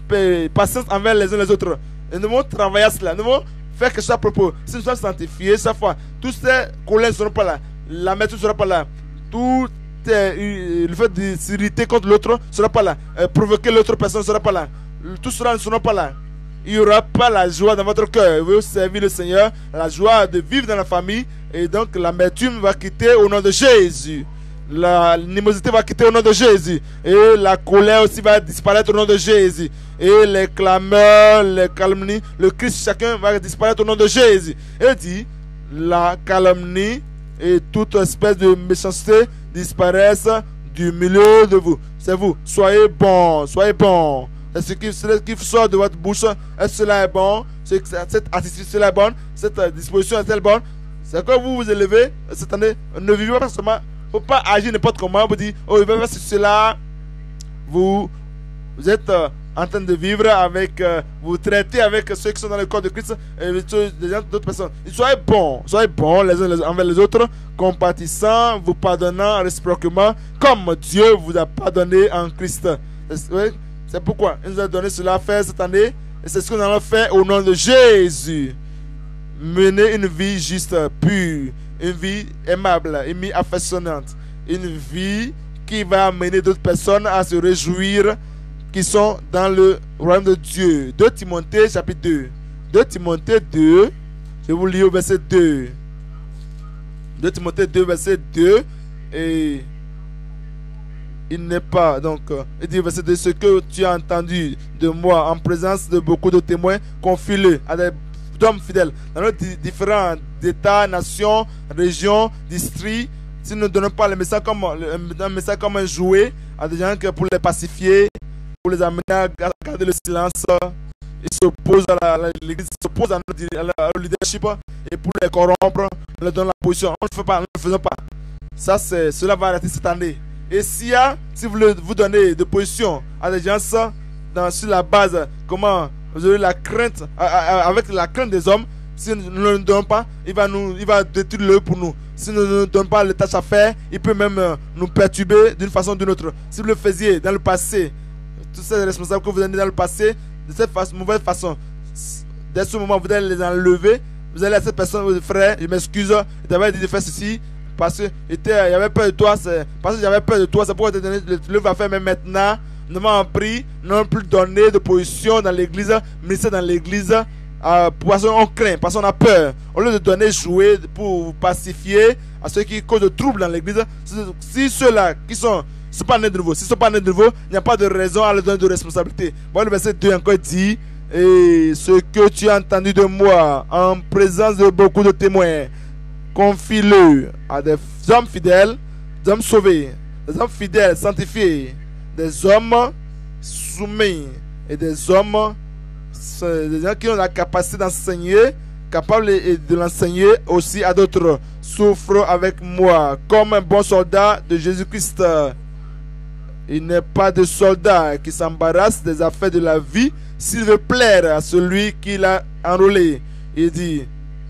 de patience envers les uns les autres. Et nous devons travailler à cela. Nous devons faire quelque chose à propos. Si nous sommes sanctifiés, chaque fois, tous ces colères ne seront pas là. L'amertume ne sera pas là. Tout euh, le fait de s'irriter contre l'autre ne sera pas là. Euh, provoquer l'autre personne ne sera pas là. Tout cela ne sera pas là. Il n'y aura pas la joie dans votre cœur. Vous servir le Seigneur, la joie de vivre dans la famille. Et donc l'amertume va quitter au nom de Jésus. l'animosité va quitter au nom de Jésus. Et la colère aussi va disparaître au nom de Jésus. Et les clameurs, les calomnies, le Christ chacun va disparaître au nom de Jésus. Et dit, la calomnie et toute espèce de méchanceté disparaissent du milieu de vous. C'est vous. Soyez bons, soyez bons. Ce qui, ce qui sort de votre bouche, est-ce que cela est bon? Cette attitude, cela est bonne? Cette disposition est-elle bonne? C'est que vous vous élevez cette année. Ne vivez pas seulement. Il ne faut pas agir n'importe comment. Vous dites, oh, il va faire cela. Vous, vous êtes euh, en train de vivre avec. Euh, vous traitez avec ceux qui sont dans le corps de Christ et d'autres personnes. Soyez bons. Soyez bons les uns les, envers les autres. Compatissants, vous pardonnant réciproquement. Comme Dieu vous a pardonné en Christ. C'est pourquoi il nous a donné cela à faire cette année. Et c'est ce que nous allons faire au nom de Jésus. Mener une vie juste, pure, une vie aimable, une vie affectionnante, une vie qui va amener d'autres personnes à se réjouir qui sont dans le royaume de Dieu. deux Timothée chapitre deux. deux Timothée deux, je vous lis au verset deux. deux Timothée deux verset deux et il n'est pas, donc, il dit verset deux, ce que tu as entendu de moi en présence de beaucoup de témoins, confie-le à des hommes fidèles dans nos différents états, nations, régions, districts. Si nous ne donnons pas le message comme, un message comme un jouet à des gens que pour les pacifier, pour les amener à garder le silence, ils s'opposent à l'Église, ils s'opposent à notre leadership et pour les corrompre, on leur donne la position. On ne le fait pas, nous ne le faisons pas. Ça, c'est, cela va arrêter cette année. Et si, si vous, le, vous donnez de position à des gens dans, sur la base, comment vous avez la crainte, avec la crainte des hommes, si nous ne le donnons pas, il va, nous, il va détruire le pour nous. Si nous ne donnons pas les tâches à faire, il peut même nous perturber d'une façon ou d'une autre. Si vous le faisiez dans le passé, tous ces responsables que vous avez dans le passé, de cette façon, mauvaise façon, dès ce moment, vous allez les enlever. Vous allez à cette personne, votre frère, je m'excuse, il t'avait dit de faire ceci. Parce qu'il y avait peur de toi, parce que j'avais peur de toi, c'est pourquoi tu le vas faire. Mais maintenant, nous m'avons pris, nous n'avons plus donné de position dans l'église, ministère dans l'église, euh, parce qu'on craint, parce qu'on a peur. Au lieu de donner jouer pour vous pacifier à ceux qui causent de troubles dans l'église, si ceux-là qui sont, sont pas nés de nouveau, s'ils ne sont pas nés de nouveau, il n'y a pas de raison à leur donner de responsabilité. Bon, le verset deux encore dit, et ce que tu as entendu de moi en présence de beaucoup de témoins, confie-le à des hommes fidèles, des hommes sauvés, des hommes fidèles, sanctifiés, des hommes soumis et des hommes des gens qui ont la capacité d'enseigner, capables de l'enseigner aussi à d'autres. Souffre avec moi comme un bon soldat de Jésus-Christ. Il n'est pas de soldat qui s'embarrasse des affaires de la vie s'il veut plaire à celui qui l'a enrôlé. Il dit,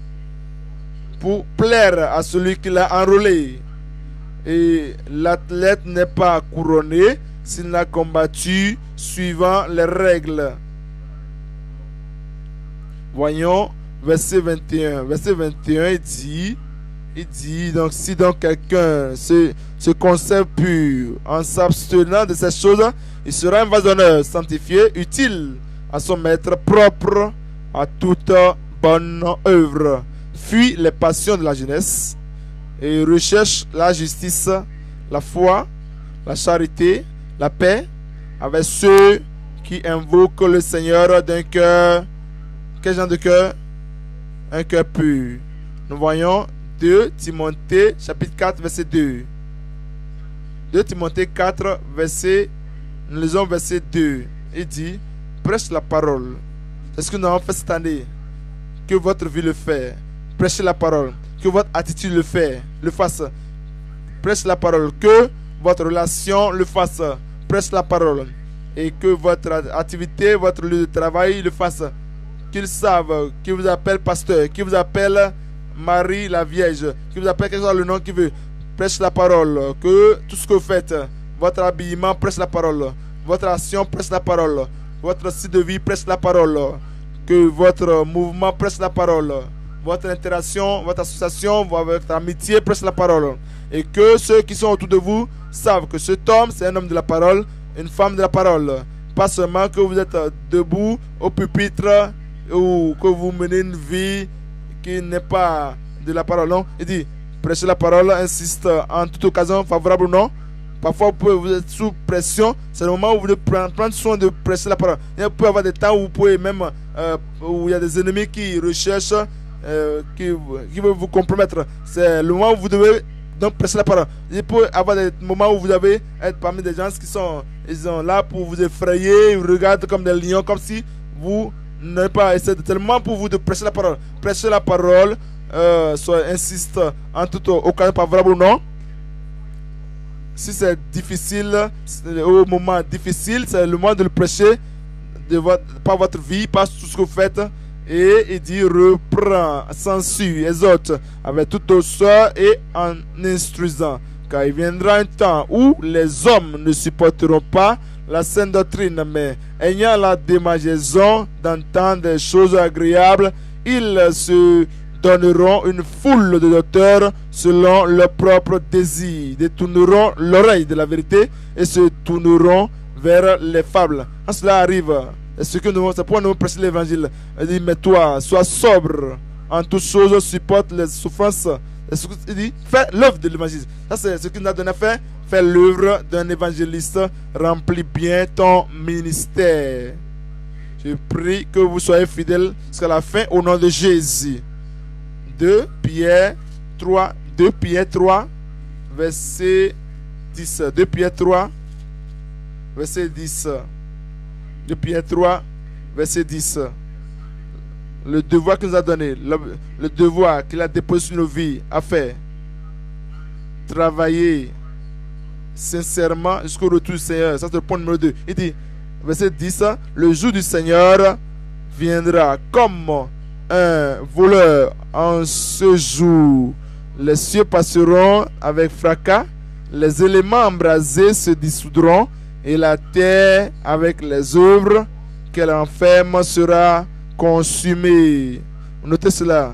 pour plaire à celui qui l'a enrôlé. Et l'athlète n'est pas couronné s'il n'a combattu suivant les règles. Voyons verset vingt et un. Verset vingt et un, il dit, il dit donc si donc quelqu'un se, se conserve pur en s'abstenant de ces choses, il sera un vase d'honneur sanctifié, utile à son maître, propre à toute bonne œuvre. Fuit les passions de la jeunesse et recherche la justice, la foi, la charité, la paix avec ceux qui invoquent le Seigneur d'un cœur. Quel genre de cœur? Un cœur pur. Nous voyons deux Timothée chapitre quatre verset deux. deux Timothée quatre verset, nous lisons verset deux. Il dit, prêche la parole. C'est ce que nous avons fait cette année. Que votre vie le fait. Prêchez la parole. Que votre attitude le fait, le fasse. Prêche la parole. Que votre relation le fasse. Prêche la parole. Et que votre activité, votre lieu de travail le fasse. Qu'ils savent, qui vous appelle pasteur, qui vous appelle Marie la Vierge, qui vous appelle quel soit le nom qu'il veut. Prêche la parole. Que tout ce que vous faites, votre habillement prêche la parole. Votre action prêche la parole. Votre style de vie prêche la parole. Que votre mouvement prêche la parole. Votre interaction, votre association, votre amitié prêche la parole. Et que ceux qui sont autour de vous savent que cet homme, c'est un homme de la parole, une femme de la parole. Pas seulement que vous êtes debout au pupitre ou que vous menez une vie qui n'est pas de la parole. Non, il dit, prêcher la parole insiste en toute occasion, favorable ou non. Parfois, vous pouvez vous êtes sous pression. C'est le moment où vous devez prendre, prendre soin de prêcher la parole. Il peut y avoir des temps où vous pouvez même, euh, où il y a des ennemis qui recherchent, euh, qui, qui veulent vous compromettre. C'est le moment où vous devez donc prêcher la parole. Il peut y avoir des moments où vous devez être parmi des gens qui sont, ils sont là pour vous effrayer, ils vous regardent comme des lions, comme si vous n'avez pas essayé. C'est le moment pour vous de prêcher la parole. Prêcher la parole, euh, soit insiste en toute occasion, favorable ou non. Si c'est difficile, au moment difficile, c'est le moment de le prêcher, de votre, par votre vie, par tout ce que vous faites. Et il dit reprend, censure, exhorte avec toute douceur et en instruisant. Car il viendra un temps où les hommes ne supporteront pas la saine doctrine, mais ayant la démangeaison d'entendre des choses agréables, ils se donneront une foule de docteurs selon leur propre désir, détourneront l'oreille de la vérité et se tourneront vers les fables. Quand cela arrive, c'est pourquoi nous prêchons l'évangile. Il dit, mais toi, sois sobre en toutes choses, supporte les souffrances. Il dit, fais l'œuvre de l'évangile. Ça, c'est ce qu'il nous a donné à faire. Fais l'œuvre d'un évangéliste, remplis bien ton ministère. Je prie que vous soyez fidèles jusqu'à la fin au nom de Jésus. deux Pierre trois, deux Pierre trois, verset dix. deux Pierre trois, verset dix. deux Pierre trois, verset dix. Le devoir qu'il nous a donné, le, le devoir qu'il a déposé sur nos vies à faire. Travailler sincèrement jusqu'au retour du Seigneur. Ça, c'est le point numéro deux. Il dit, verset dix, le jour du Seigneur viendra comme un voleur en ce jour. Les cieux passeront avec fracas, les éléments embrasés se dissoudront et la terre avec les œuvres qu'elle enferme sera consumée. Notez cela.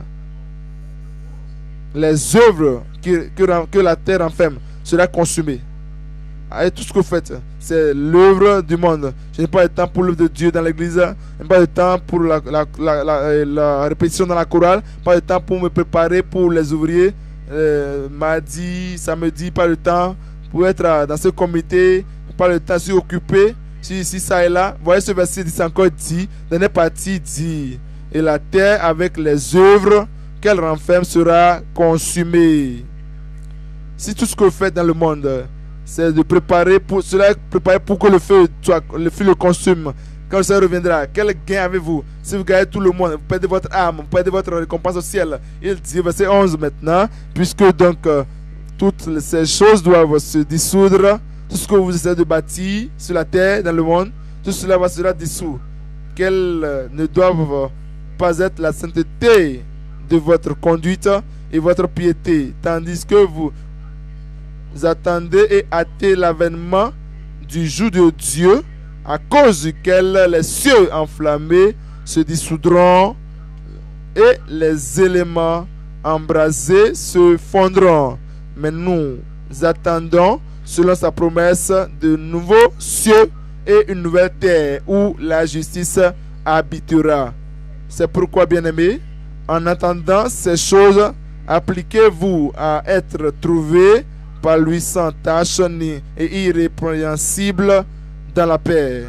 Les œuvres que, que, que la terre enferme sera consumée. Et tout ce que vous faites, c'est l'œuvre du monde. Je n'ai pas le temps pour l'œuvre de Dieu dans l'église. Je n'ai pas le temps pour la, la, la, la, la répétition dans la chorale. Pas le temps pour me préparer pour les ouvriers. Euh, mardi, samedi, pas le temps pour être dans ce comité. Pas le temps, je suis occupé. Si, si ça et là. Vous voyez ce verset dit encore dit. Dernière partie dit. Et la terre avec les œuvres qu'elle renferme sera consumée. Si tout ce que vous faites dans le monde, c'est de préparer pour cela, préparer pour que le feu, soit, le feu le consume. Quand le Seigneur reviendra, quel gain avez-vous? Si vous gagnez tout le monde, vous perdez votre âme, vous perdez votre récompense au ciel. Il dit, verset onze maintenant, puisque donc euh, toutes ces choses doivent se dissoudre, tout ce que vous essayez de bâtir sur la terre, dans le monde, tout cela va sera dissous. Quelles euh, ne doivent pas être la sainteté de votre conduite et votre piété, tandis que vous Vous attendez et hâtez l'avènement du jour de Dieu, à cause duquel les cieux enflammés se dissoudront et les éléments embrasés se fondront. Mais nous attendons, selon sa promesse, de nouveaux cieux et une nouvelle terre où la justice habitera. C'est pourquoi, bien-aimés, en attendant ces choses, appliquez-vous à être trouvés par lui sans tache ni et irrépréhensible dans la paix.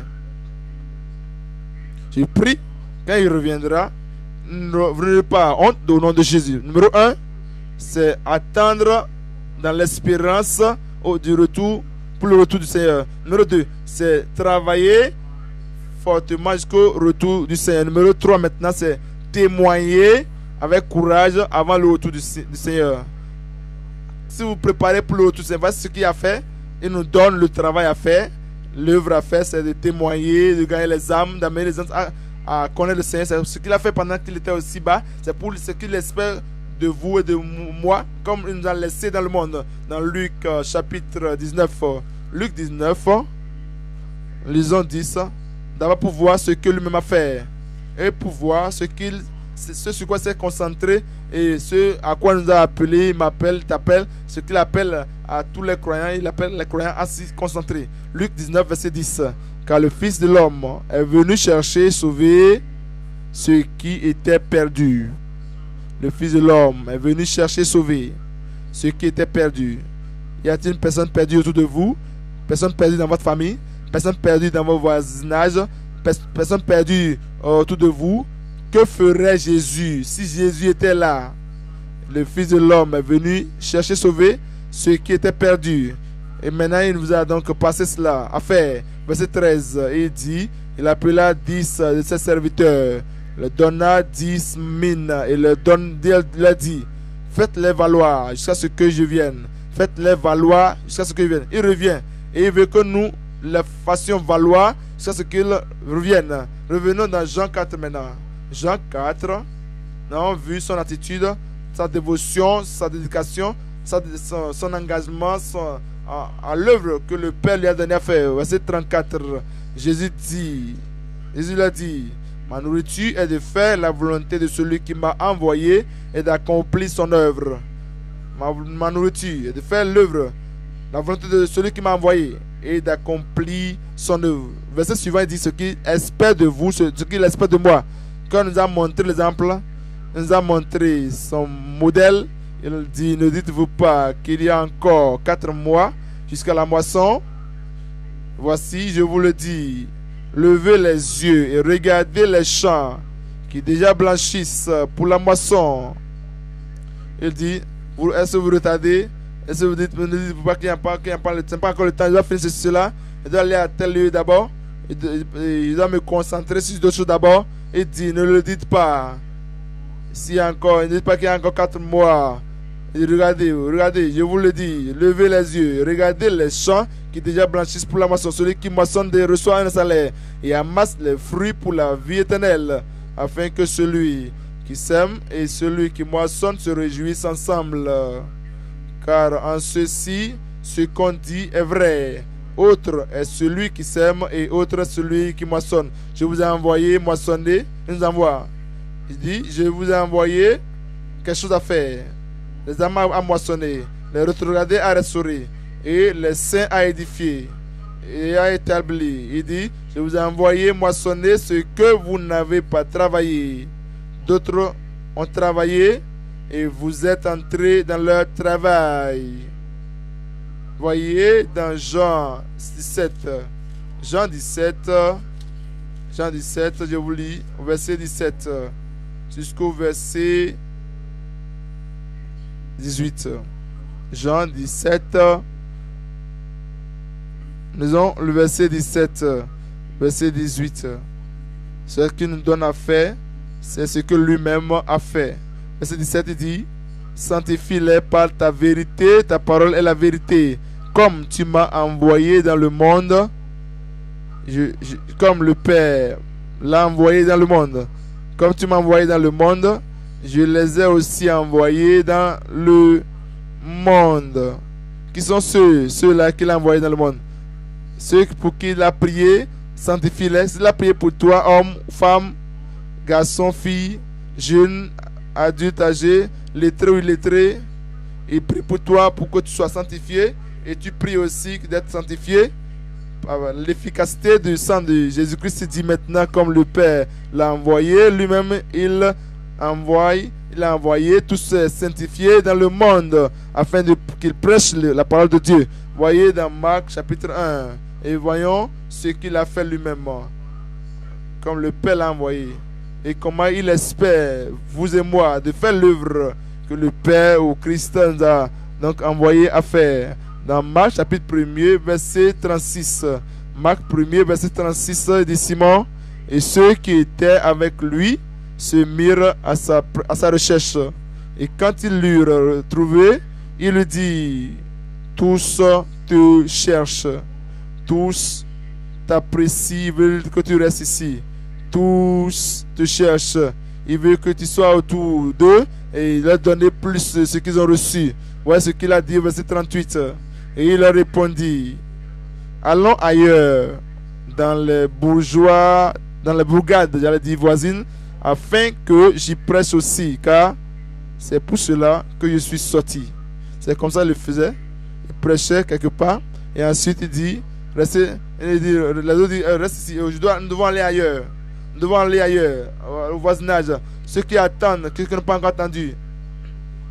Je prie, quand il reviendra, vous n'aurez pas honte au nom de Jésus. Numéro un, c'est attendre dans l'espérance du retour, pour le retour du Seigneur. Numéro deux, c'est travailler fortement jusqu'au retour du Seigneur. Numéro trois, maintenant, c'est témoigner avec courage avant le retour du, du Seigneur. Si vous préparez pour le retour du Seigneur, voici ce qu'il a fait. Il nous donne le travail à faire. L'œuvre à faire, c'est de témoigner, de gagner les âmes, d'amener les gens à, à connaître le Seigneur. C'est ce qu'il a fait pendant qu'il était aussi bas. C'est pour ce qu'il espère de vous et de moi, comme il nous a laissé dans le monde. Dans Luc euh, chapitre dix-neuf. Euh, Luc dix-neuf, euh, lisons dix. D'abord pour voir ce que lui-même a fait. Et pour voir ce qu'il, ce sur quoi s'est concentré et ce à quoi il nous a appelé. Il m'appelle, t'appelle. Ce qu'il appelle à tous les croyants, il appelle les croyants à s'y concentrer. Luc dix-neuf, verset dix. Car le Fils de l'homme est venu chercher et sauver ceux qui étaient perdus. Le Fils de l'homme est venu chercher et sauver ce qui était perdu. Y a-t-il une personne perdue autour de vous? Personne perdue dans votre famille? Personne perdue dans vos voisinages? Personne perdue autour de vous? Que ferait Jésus si Jésus était là? Le Fils de l'homme est venu chercher, sauver ceux qui étaient perdus. Et maintenant, il nous a donc passé cela à faire. Verset treize, il dit, il appela dix de ses serviteurs, le donna dix mines et le donne, il leur dit, faites-les valoir jusqu'à ce que je vienne. Faites-les valoir jusqu'à ce que je vienne. Il revient et il veut que nous les fassions valoir jusqu'à ce qu'il revienne. Revenons dans Jean quatre maintenant. Jean quatre, nous avons vu son attitude, sa dévotion, sa dédication, sa, son, son engagement son, à, à l'œuvre que le Père lui a donné à faire. Verset trente-quatre, Jésus dit, Jésus l'a dit, ma nourriture est de faire la volonté de celui qui m'a envoyé et d'accomplir son œuvre. Ma, ma nourriture est de faire l'œuvre, la volonté de celui qui m'a envoyé et d'accomplir son œuvre. Verset suivant, il dit, ce qu'il espère de vous, ce, ce qu'il espère de moi. Quand il nous a montré l'exemple, il nous a montré son modèle. Il dit, ne dites-vous pas qu'il y a encore quatre mois jusqu'à la moisson? Voici, je vous le dis, levez les yeux et regardez les champs qui déjà blanchissent pour la moisson. Il dit, est-ce que vous retardez? Est-ce que vous dites, ne dites-vous pas qu'il n'y a pas, qu'il n'y a pas, c'est pas encore le temps, je dois finir cela, je dois aller à tel lieu d'abord, je dois me concentrer sur d'autres choses d'abord. Il dit, ne le dites pas. Si encore, ne dites pas qu'il y a encore quatre mois. Et regardez, regardez, je vous le dis, levez les yeux, regardez les champs qui déjà blanchissent pour la moisson. Celui qui moissonne reçoit un salaire et amasse les fruits pour la vie éternelle, afin que celui qui sème et celui qui moissonne se réjouissent ensemble. Car en ceci, ce qu'on dit est vrai. Autre est celui qui sème et autre est celui qui moissonne. Je vous ai envoyé moissonner. Il nous envoie. Il dit, je vous ai envoyé quelque chose à faire. Les âmes à moissonner, les rétrogradés à restaurer et les saints à édifier et à établir. Il dit, je vous ai envoyé moissonner ce que vous n'avez pas travaillé. D'autres ont travaillé et vous êtes entrés dans leur travail. Voyez dans Jean dix-sept, Jean dix-sept, Jean dix-sept, je vous lis, au verset dix-sept jusqu'au verset dix-huit. Jean dix-sept, nous avons le verset dix-sept, verset dix-huit. Ce qu'il nous donne à faire, c'est ce que lui-même a fait. Verset dix-sept, il dit, sanctifie-les par ta vérité, ta parole est la vérité. Comme tu m'as envoyé dans le monde, je, je, comme le Père l'a envoyé dans le monde, comme tu m'as envoyé dans le monde, je les ai aussi envoyés dans le monde. Qui sont ceux, ceux-là qu'il a envoyés dans le monde? Ceux pour qui il a prié, sanctifie-les. S'il a prié pour toi, homme, femme, garçon, fille, jeune, adulte, âgé, lettré ou illettré, il prie pour toi pour que tu sois sanctifié. Et tu pries aussi d'être sanctifié. L'efficacité du sang de Jésus-Christ dit maintenant, comme le Père l'a envoyé, lui-même il envoie, il a envoyé tous sanctifiés dans le monde afin qu'ils prêchent la parole de Dieu. Voyez dans Marc chapitre un et voyons ce qu'il a fait lui-même, comme le Père l'a envoyé, et comment il espère, vous et moi, de faire l'œuvre que le Père ou Christ nous a donc envoyé à faire. Dans Marc chapitre un, verset trente-six. Marc un, verset trente-six, il dit Simon, et ceux qui étaient avec lui se mirent à sa, à sa recherche. Et quand ils l'eurent trouvé, il lui dit, tous te cherchent, tous t'apprécient, veulent que tu restes ici. Tous te cherchent. Il veut que tu sois autour d'eux et il leur donner plus de ce qu'ils ont reçu. Voilà ce qu'il a dit, verset trente-huit. Et il leur répondit, allons ailleurs, dans les bourgeois, dans les bourgades, j'allais dire voisines, afin que j'y prêche aussi, car c'est pour cela que je suis sorti. C'est comme ça qu'il le faisait. Il prêchait quelque part, et ensuite il dit, restez, il dit, les autres disent, reste ici, je dois, nous devons aller ailleurs. Nous devons aller ailleurs, au voisinage. Ceux qui attendent, ceux qui n'ont pas encore attendu,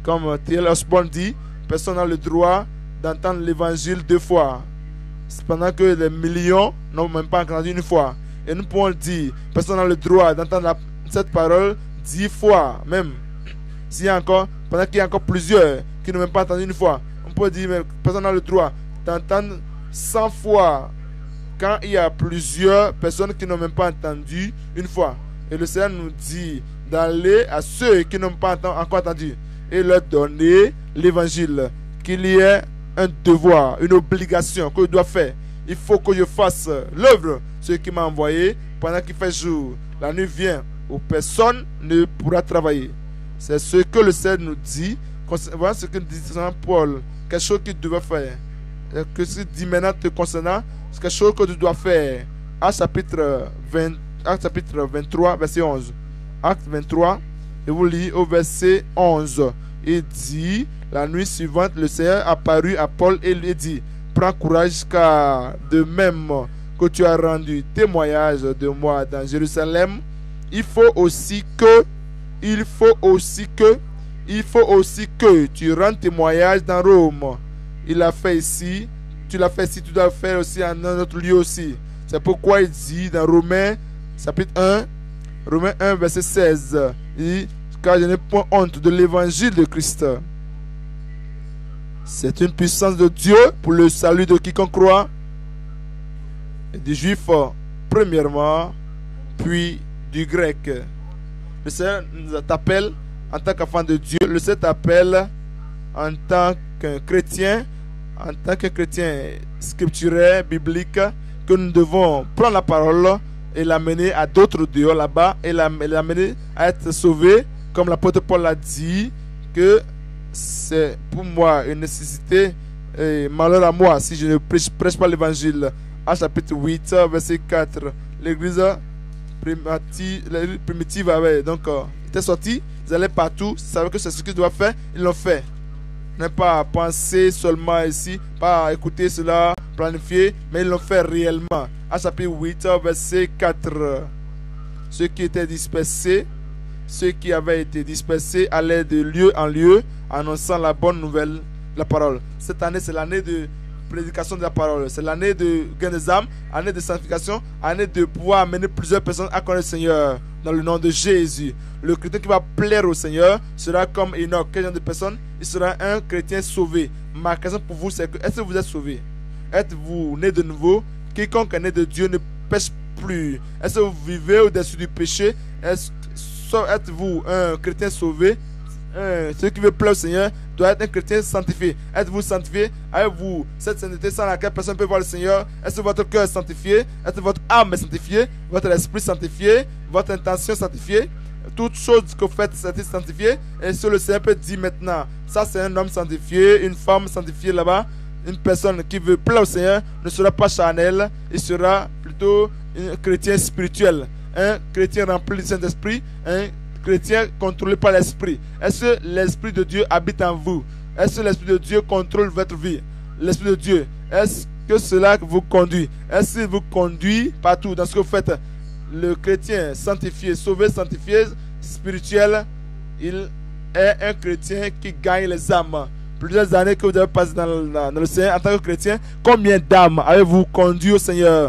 Comme T L Osborne dit, personne n'a le droit d'entendre l'évangile deux fois. Pendant que les millions n'ont même pas entendu une fois. Et nous pouvons dire, personne n'a le droit d'entendre cette parole dix fois, même. S'il y a encore, pendant qu'il y a encore plusieurs qui n'ont même pas entendu une fois, on peut dire, mais personne n'a le droit d'entendre cent fois quand il y a plusieurs personnes qui n'ont même pas entendu une fois. Et le Seigneur nous dit d'aller à ceux qui n'ont pas encore entendu et leur donner l'évangile, qu'il y ait un devoir, une obligation que je dois faire. Il faut que je fasse l'œuvre, ce qui m'a envoyé pendant qu'il fait jour. La nuit vient où personne ne pourra travailler. C'est ce que le Seigneur nous dit. Voilà ce que dit Saint Paul. Quelque chose qu'il devait faire. Que ce qu'il dit maintenant te concernant, c'est quelque chose que tu dois faire. Acte chapitre, vingt, Acte chapitre vingt-trois, verset onze. Acte vingt-trois, et vous lisez au verset onze. Il dit, la nuit suivante, le Seigneur apparut à Paul et lui dit, prends courage car de même que tu as rendu témoignage de moi dans Jérusalem, il faut aussi que, il faut aussi que, il faut aussi que tu rendes témoignage dans Rome. Il l'a fait ici, tu l'as fait ici, tu dois le faire aussi en un autre lieu aussi. C'est pourquoi il dit dans Romains, chapitre un, Romains un, verset seize, il dit, car je n'ai point honte de l'évangile de Christ. C'est une puissance de Dieu pour le salut de quiconque croit, et du juif premièrement, puis du grec. Le Seigneur t'appelle en tant qu'enfant de Dieu. Le Seigneur t'appelle en tant qu'un chrétien, en tant qu'un chrétien scripturaire, biblique, que nous devons prendre la parole et l'amener à d'autres dehors là-bas et l'amener à être sauvé, comme l'apôtre Paul l'a dit, que c'est pour moi une nécessité et malheur à moi si je ne prêche, prêche pas l'évangile. À chapitre huit, verset quatre, l'église primitive, primitive avait donc euh, était sortie, ils allaient partout, ils savaient que c'est ce qu'ils doivent faire, ils l'ont fait. Ne pas penser seulement ici, pas écouter cela, planifier, mais ils l'ont fait réellement. À chapitre huit, verset quatre, ceux qui étaient dispersés, ceux qui avaient été dispersés allaient de lieu en lieu, annonçant la bonne nouvelle, la parole. Cette année, c'est l'année de prédication de la parole. C'est l'année de gain des âmes, année de sanctification, année de pouvoir amener plusieurs personnes à connaître le Seigneur dans le nom de Jésus. Le chrétien qui va plaire au Seigneur sera comme Enoch. Quel genre de personne? Il sera un chrétien sauvé. Ma question pour vous, c'est que est-ce que vous êtes sauvé? Êtes-vous né de nouveau? Quiconque est né de Dieu ne pêche plus. Est-ce que vous vivez au-dessus du péché? Est-ce êtes-vous un chrétien sauvé? Un, celui qui veut plaire au Seigneur doit être un chrétien sanctifié. Êtes-vous sanctifié? Avez-vous cette sainteté sans laquelle personne ne peut voir le Seigneur? Est-ce que votre cœur est sanctifié? Est-ce que votre âme est sanctifiée? Votre esprit sanctifié? Votre intention sanctifiée? Toutes choses que vous faites sont sanctifiées. Et ce le Seigneur peut dire maintenant, ça c'est un homme sanctifié, une femme sanctifiée là-bas. Une personne qui veut plaire au Seigneur ne sera pas charnel, il sera plutôt un chrétien spirituel, un chrétien rempli du Saint-Esprit, un chrétien contrôlé par l'Esprit. Est-ce que l'Esprit de Dieu habite en vous? Est-ce que l'Esprit de Dieu contrôle votre vie? L'Esprit de Dieu, est-ce que cela vous conduit? Est-ce qu'il vous conduit partout dans ce que vous faites? Le chrétien sanctifié, sauvé, sanctifié, spirituel, il est un chrétien qui gagne les âmes. Plusieurs années que vous avez passé dans le, dans le Seigneur en tant que chrétien, combien d'âmes avez-vous conduit au Seigneur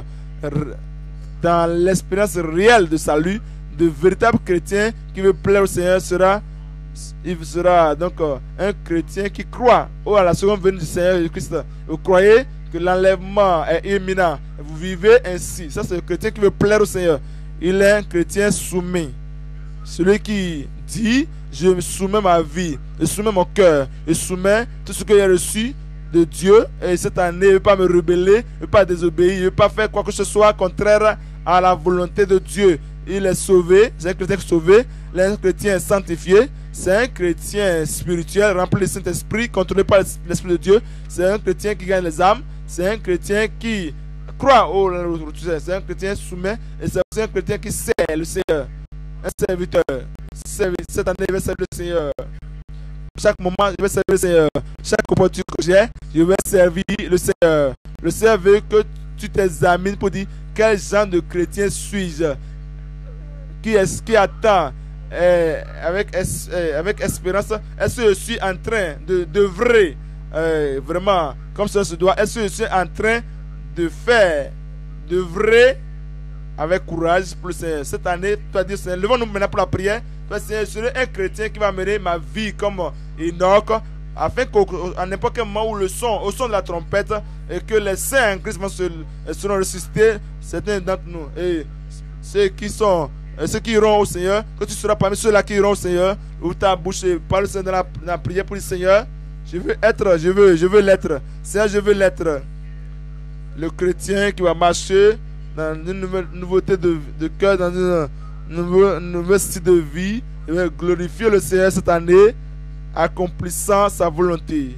dans l'expérience réelle de salut? De véritables chrétiens qui veut plaire au Seigneur sera, il sera donc euh, un chrétien qui croit oh, à la seconde venue du Seigneur Jésus-Christ. Vous croyez que l'enlèvement est imminent. Vous vivez ainsi. Ça, c'est le chrétien qui veut plaire au Seigneur. Il est un chrétien soumis. Celui qui dit, je me soumets ma vie, je soumets mon cœur, je soumets tout ce que j'ai reçu de Dieu. Et cette année, je ne veux pas me rebeller, je ne veux pas désobéir, je ne veux pas faire quoi que ce soit contraire à la volonté de Dieu. Il est sauvé, c'est un chrétien sauvé, il est un chrétien sanctifié, c'est un chrétien spirituel, rempli du Saint-Esprit, contrôlé par l'Esprit de Dieu, c'est un chrétien qui gagne les âmes, c'est un chrétien qui croit au retour, c'est un chrétien soumis, et c'est aussi un chrétien qui sert le Seigneur, un serviteur. Cette année, je vais servir le Seigneur. Chaque moment, je vais servir le Seigneur. Chaque opportunité que j'ai, je vais servir le Seigneur. Le Seigneur veut que tu t'examines pour dire quel genre de chrétien suis-je? Qui est-ce qui attend euh, avec, es, euh, avec espérance, est-ce que je suis en train de d'œuvrer euh, vraiment comme ça se doit? Est-ce que je suis en train de faire, d'œuvrer avec courage pour le Seigneur? Cette année, tu vas dire, Seigneur, levons-nous maintenant pour la prière. Toi, Seigneur, je serai un chrétien qui va mener ma vie comme Enoch, afin qu'à n'importe quel moment où le son, au son de la trompette, et que les saints en Christ seront ressuscités, certains d'entre nous, et ceux qui sont, ceux qui iront au Seigneur, que tu seras parmi ceux-là qui iront au Seigneur, où ta bouche parle le Seigneur dans la, dans la prière pour le Seigneur. Je veux être, je veux, je veux l'être. Seigneur, je veux l'être. Le chrétien qui va marcher dans une nouvelle nouveauté de, de cœur, dans une nouveau, nouveau style de vie. Il va glorifier le Seigneur cette année, accomplissant sa volonté.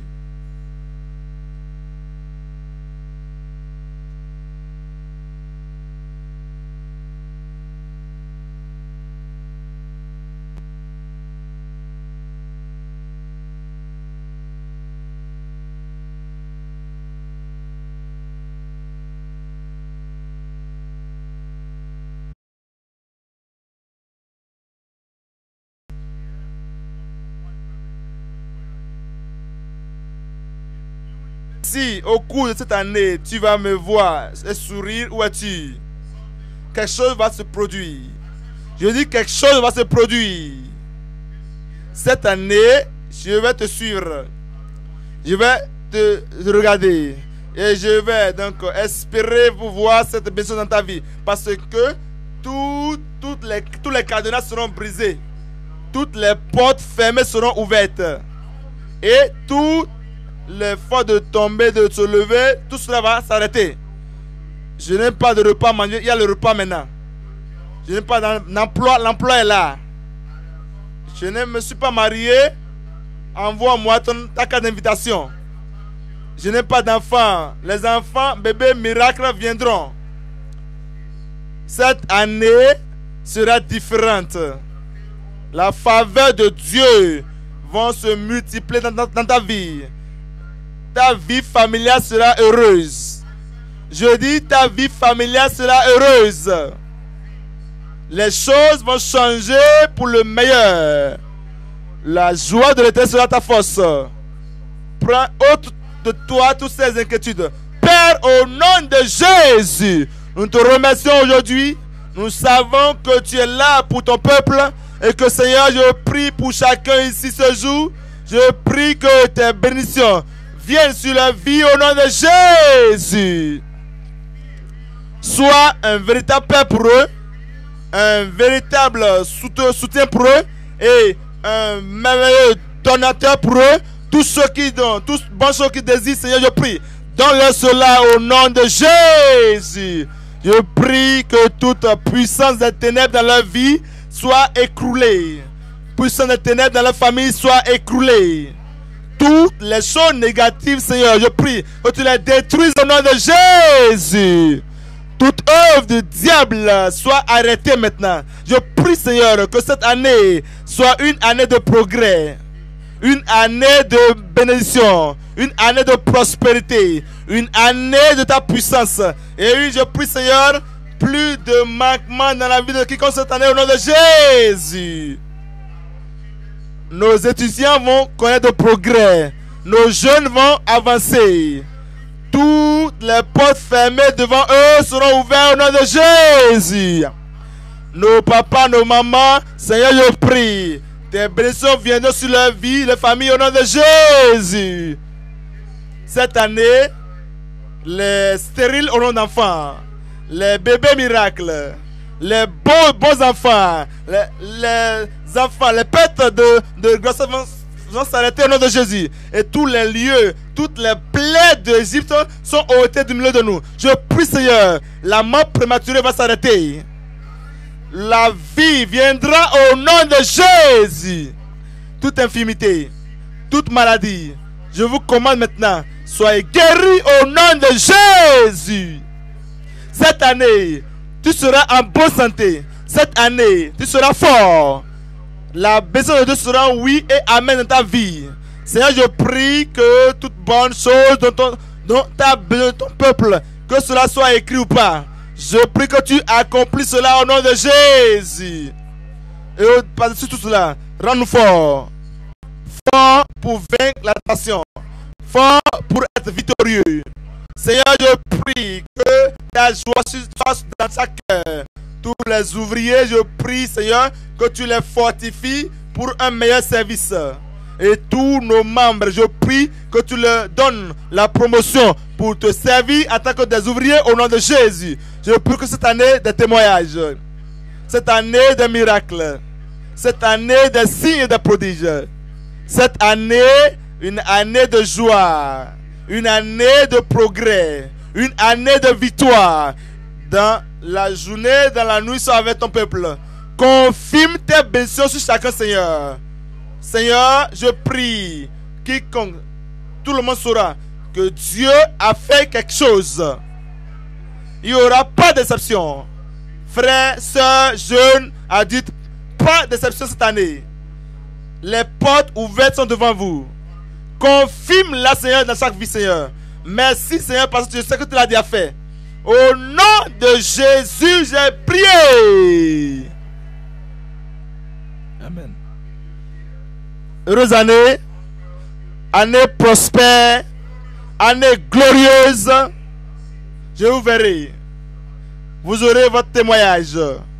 Si au cours de cette année, tu vas me voir et sourire, où es-tu? Quelque chose va se produire. Je dis quelque chose va se produire. Cette année, je vais te suivre. Je vais te regarder. Et je vais donc espérer vous voir cette bénédiction dans ta vie. Parce que tout, toutes les, tous les cadenas seront brisés. Toutes les portes fermées seront ouvertes. Et tout l'effort de tomber, de se lever, tout cela va s'arrêter. Je n'ai pas de repas manger, il y a le repas maintenant. Je n'ai pas d'emploi, l'emploi est là. Je ne me suis pas marié, envoie-moi ta carte d'invitation. Je n'ai pas d'enfants, les enfants, bébés, miracles viendront. Cette année sera différente. La faveur de Dieu va se multiplier dans, dans, dans ta vie. Ta vie familiale sera heureuse. Je dis, ta vie familiale sera heureuse. Les choses vont changer pour le meilleur. La joie de l'Éternel sera ta force. Prends ôte de toi toutes ces inquiétudes. Père, au nom de Jésus, nous te remercions aujourd'hui. Nous savons que tu es là pour ton peuple. Et que Seigneur, je prie pour chacun ici ce jour. Je prie que tes bénédictions viennent sur la vie au nom de Jésus. Sois un véritable père pour eux, un véritable soutien pour eux et un merveilleux donateur pour eux. Tous ceux qui donnent, tous bons choses qui désirent, Seigneur, je prie, donne-leur cela au nom de Jésus. Je prie que toute puissance des ténèbres dans leur vie soit écroulée. Puissance des ténèbres dans leur famille soit écroulée. Toutes les choses négatives, Seigneur, je prie que tu les détruises au nom de Jésus. Toute œuvre du diable soit arrêtée maintenant. Je prie, Seigneur, que cette année soit une année de progrès, une année de bénédiction, une année de prospérité, une année de ta puissance. Et oui, je prie, Seigneur, plus de manquements dans la vie de quiconque cette année au nom de Jésus. Nos étudiants vont connaître de progrès. Nos jeunes vont avancer. Toutes les portes fermées devant eux seront ouvertes au nom de Jésus. Nos papas, nos mamans, Seigneur, je prie. Tes bénédictions viendront sur leur vie, les familles au nom de Jésus. Cette année, les stériles auront d'enfants. Les bébés miracles. Les beaux, beaux enfants. Les, les enfants, les pètes de, de grossesse vont, vont s'arrêter au nom de Jésus. Et tous les lieux, toutes les plaies d'Égypte sont ôtées du milieu de nous. Je prie, Seigneur, la mort prématurée va s'arrêter. La vie viendra au nom de Jésus. Toute infirmité, toute maladie, je vous commande maintenant, soyez guéris au nom de Jésus. Cette année, tu seras en bonne santé. Cette année, tu seras fort. La bénédiction de Dieu sera oui et amen dans ta vie. Seigneur, je prie que toute bonne chose dont, ton, dont tu as besoin de ton peuple, que cela soit écrit ou pas, je prie que tu accomplis cela au nom de Jésus. Et par-dessus tout cela, rends-nous forts. Forts pour vaincre la tentation. Forts pour être victorieux. Seigneur, je prie que ta joie soit dans chaque cœur. Tous les ouvriers, je prie, Seigneur, que tu les fortifies pour un meilleur service. Et tous nos membres, je prie que tu leur donnes la promotion pour te servir en tant que des ouvriers au nom de Jésus. Je prie que cette année des témoignages, cette année des miracles, cette année des signes et des prodiges, cette année, une année de joie, une année de progrès, une année de victoire. Dans la journée, dans la nuit, sois avec ton peuple. Confirme tes bénédictions sur chacun, Seigneur. Seigneur, je prie, quiconque, tout le monde saura que Dieu a fait quelque chose. Il n'y aura pas de déception. Frères, sœurs, jeunes, adultes, pas de déception cette année. Les portes ouvertes sont devant vous. Confirme-la, Seigneur, dans chaque vie, Seigneur. Merci, Seigneur, parce que je sais que tu l'as déjà fait. Au nom de Jésus, j'ai prié. Amen. Heureuse année, année prospère, année glorieuse. Je vous verrai. Vous aurez votre témoignage.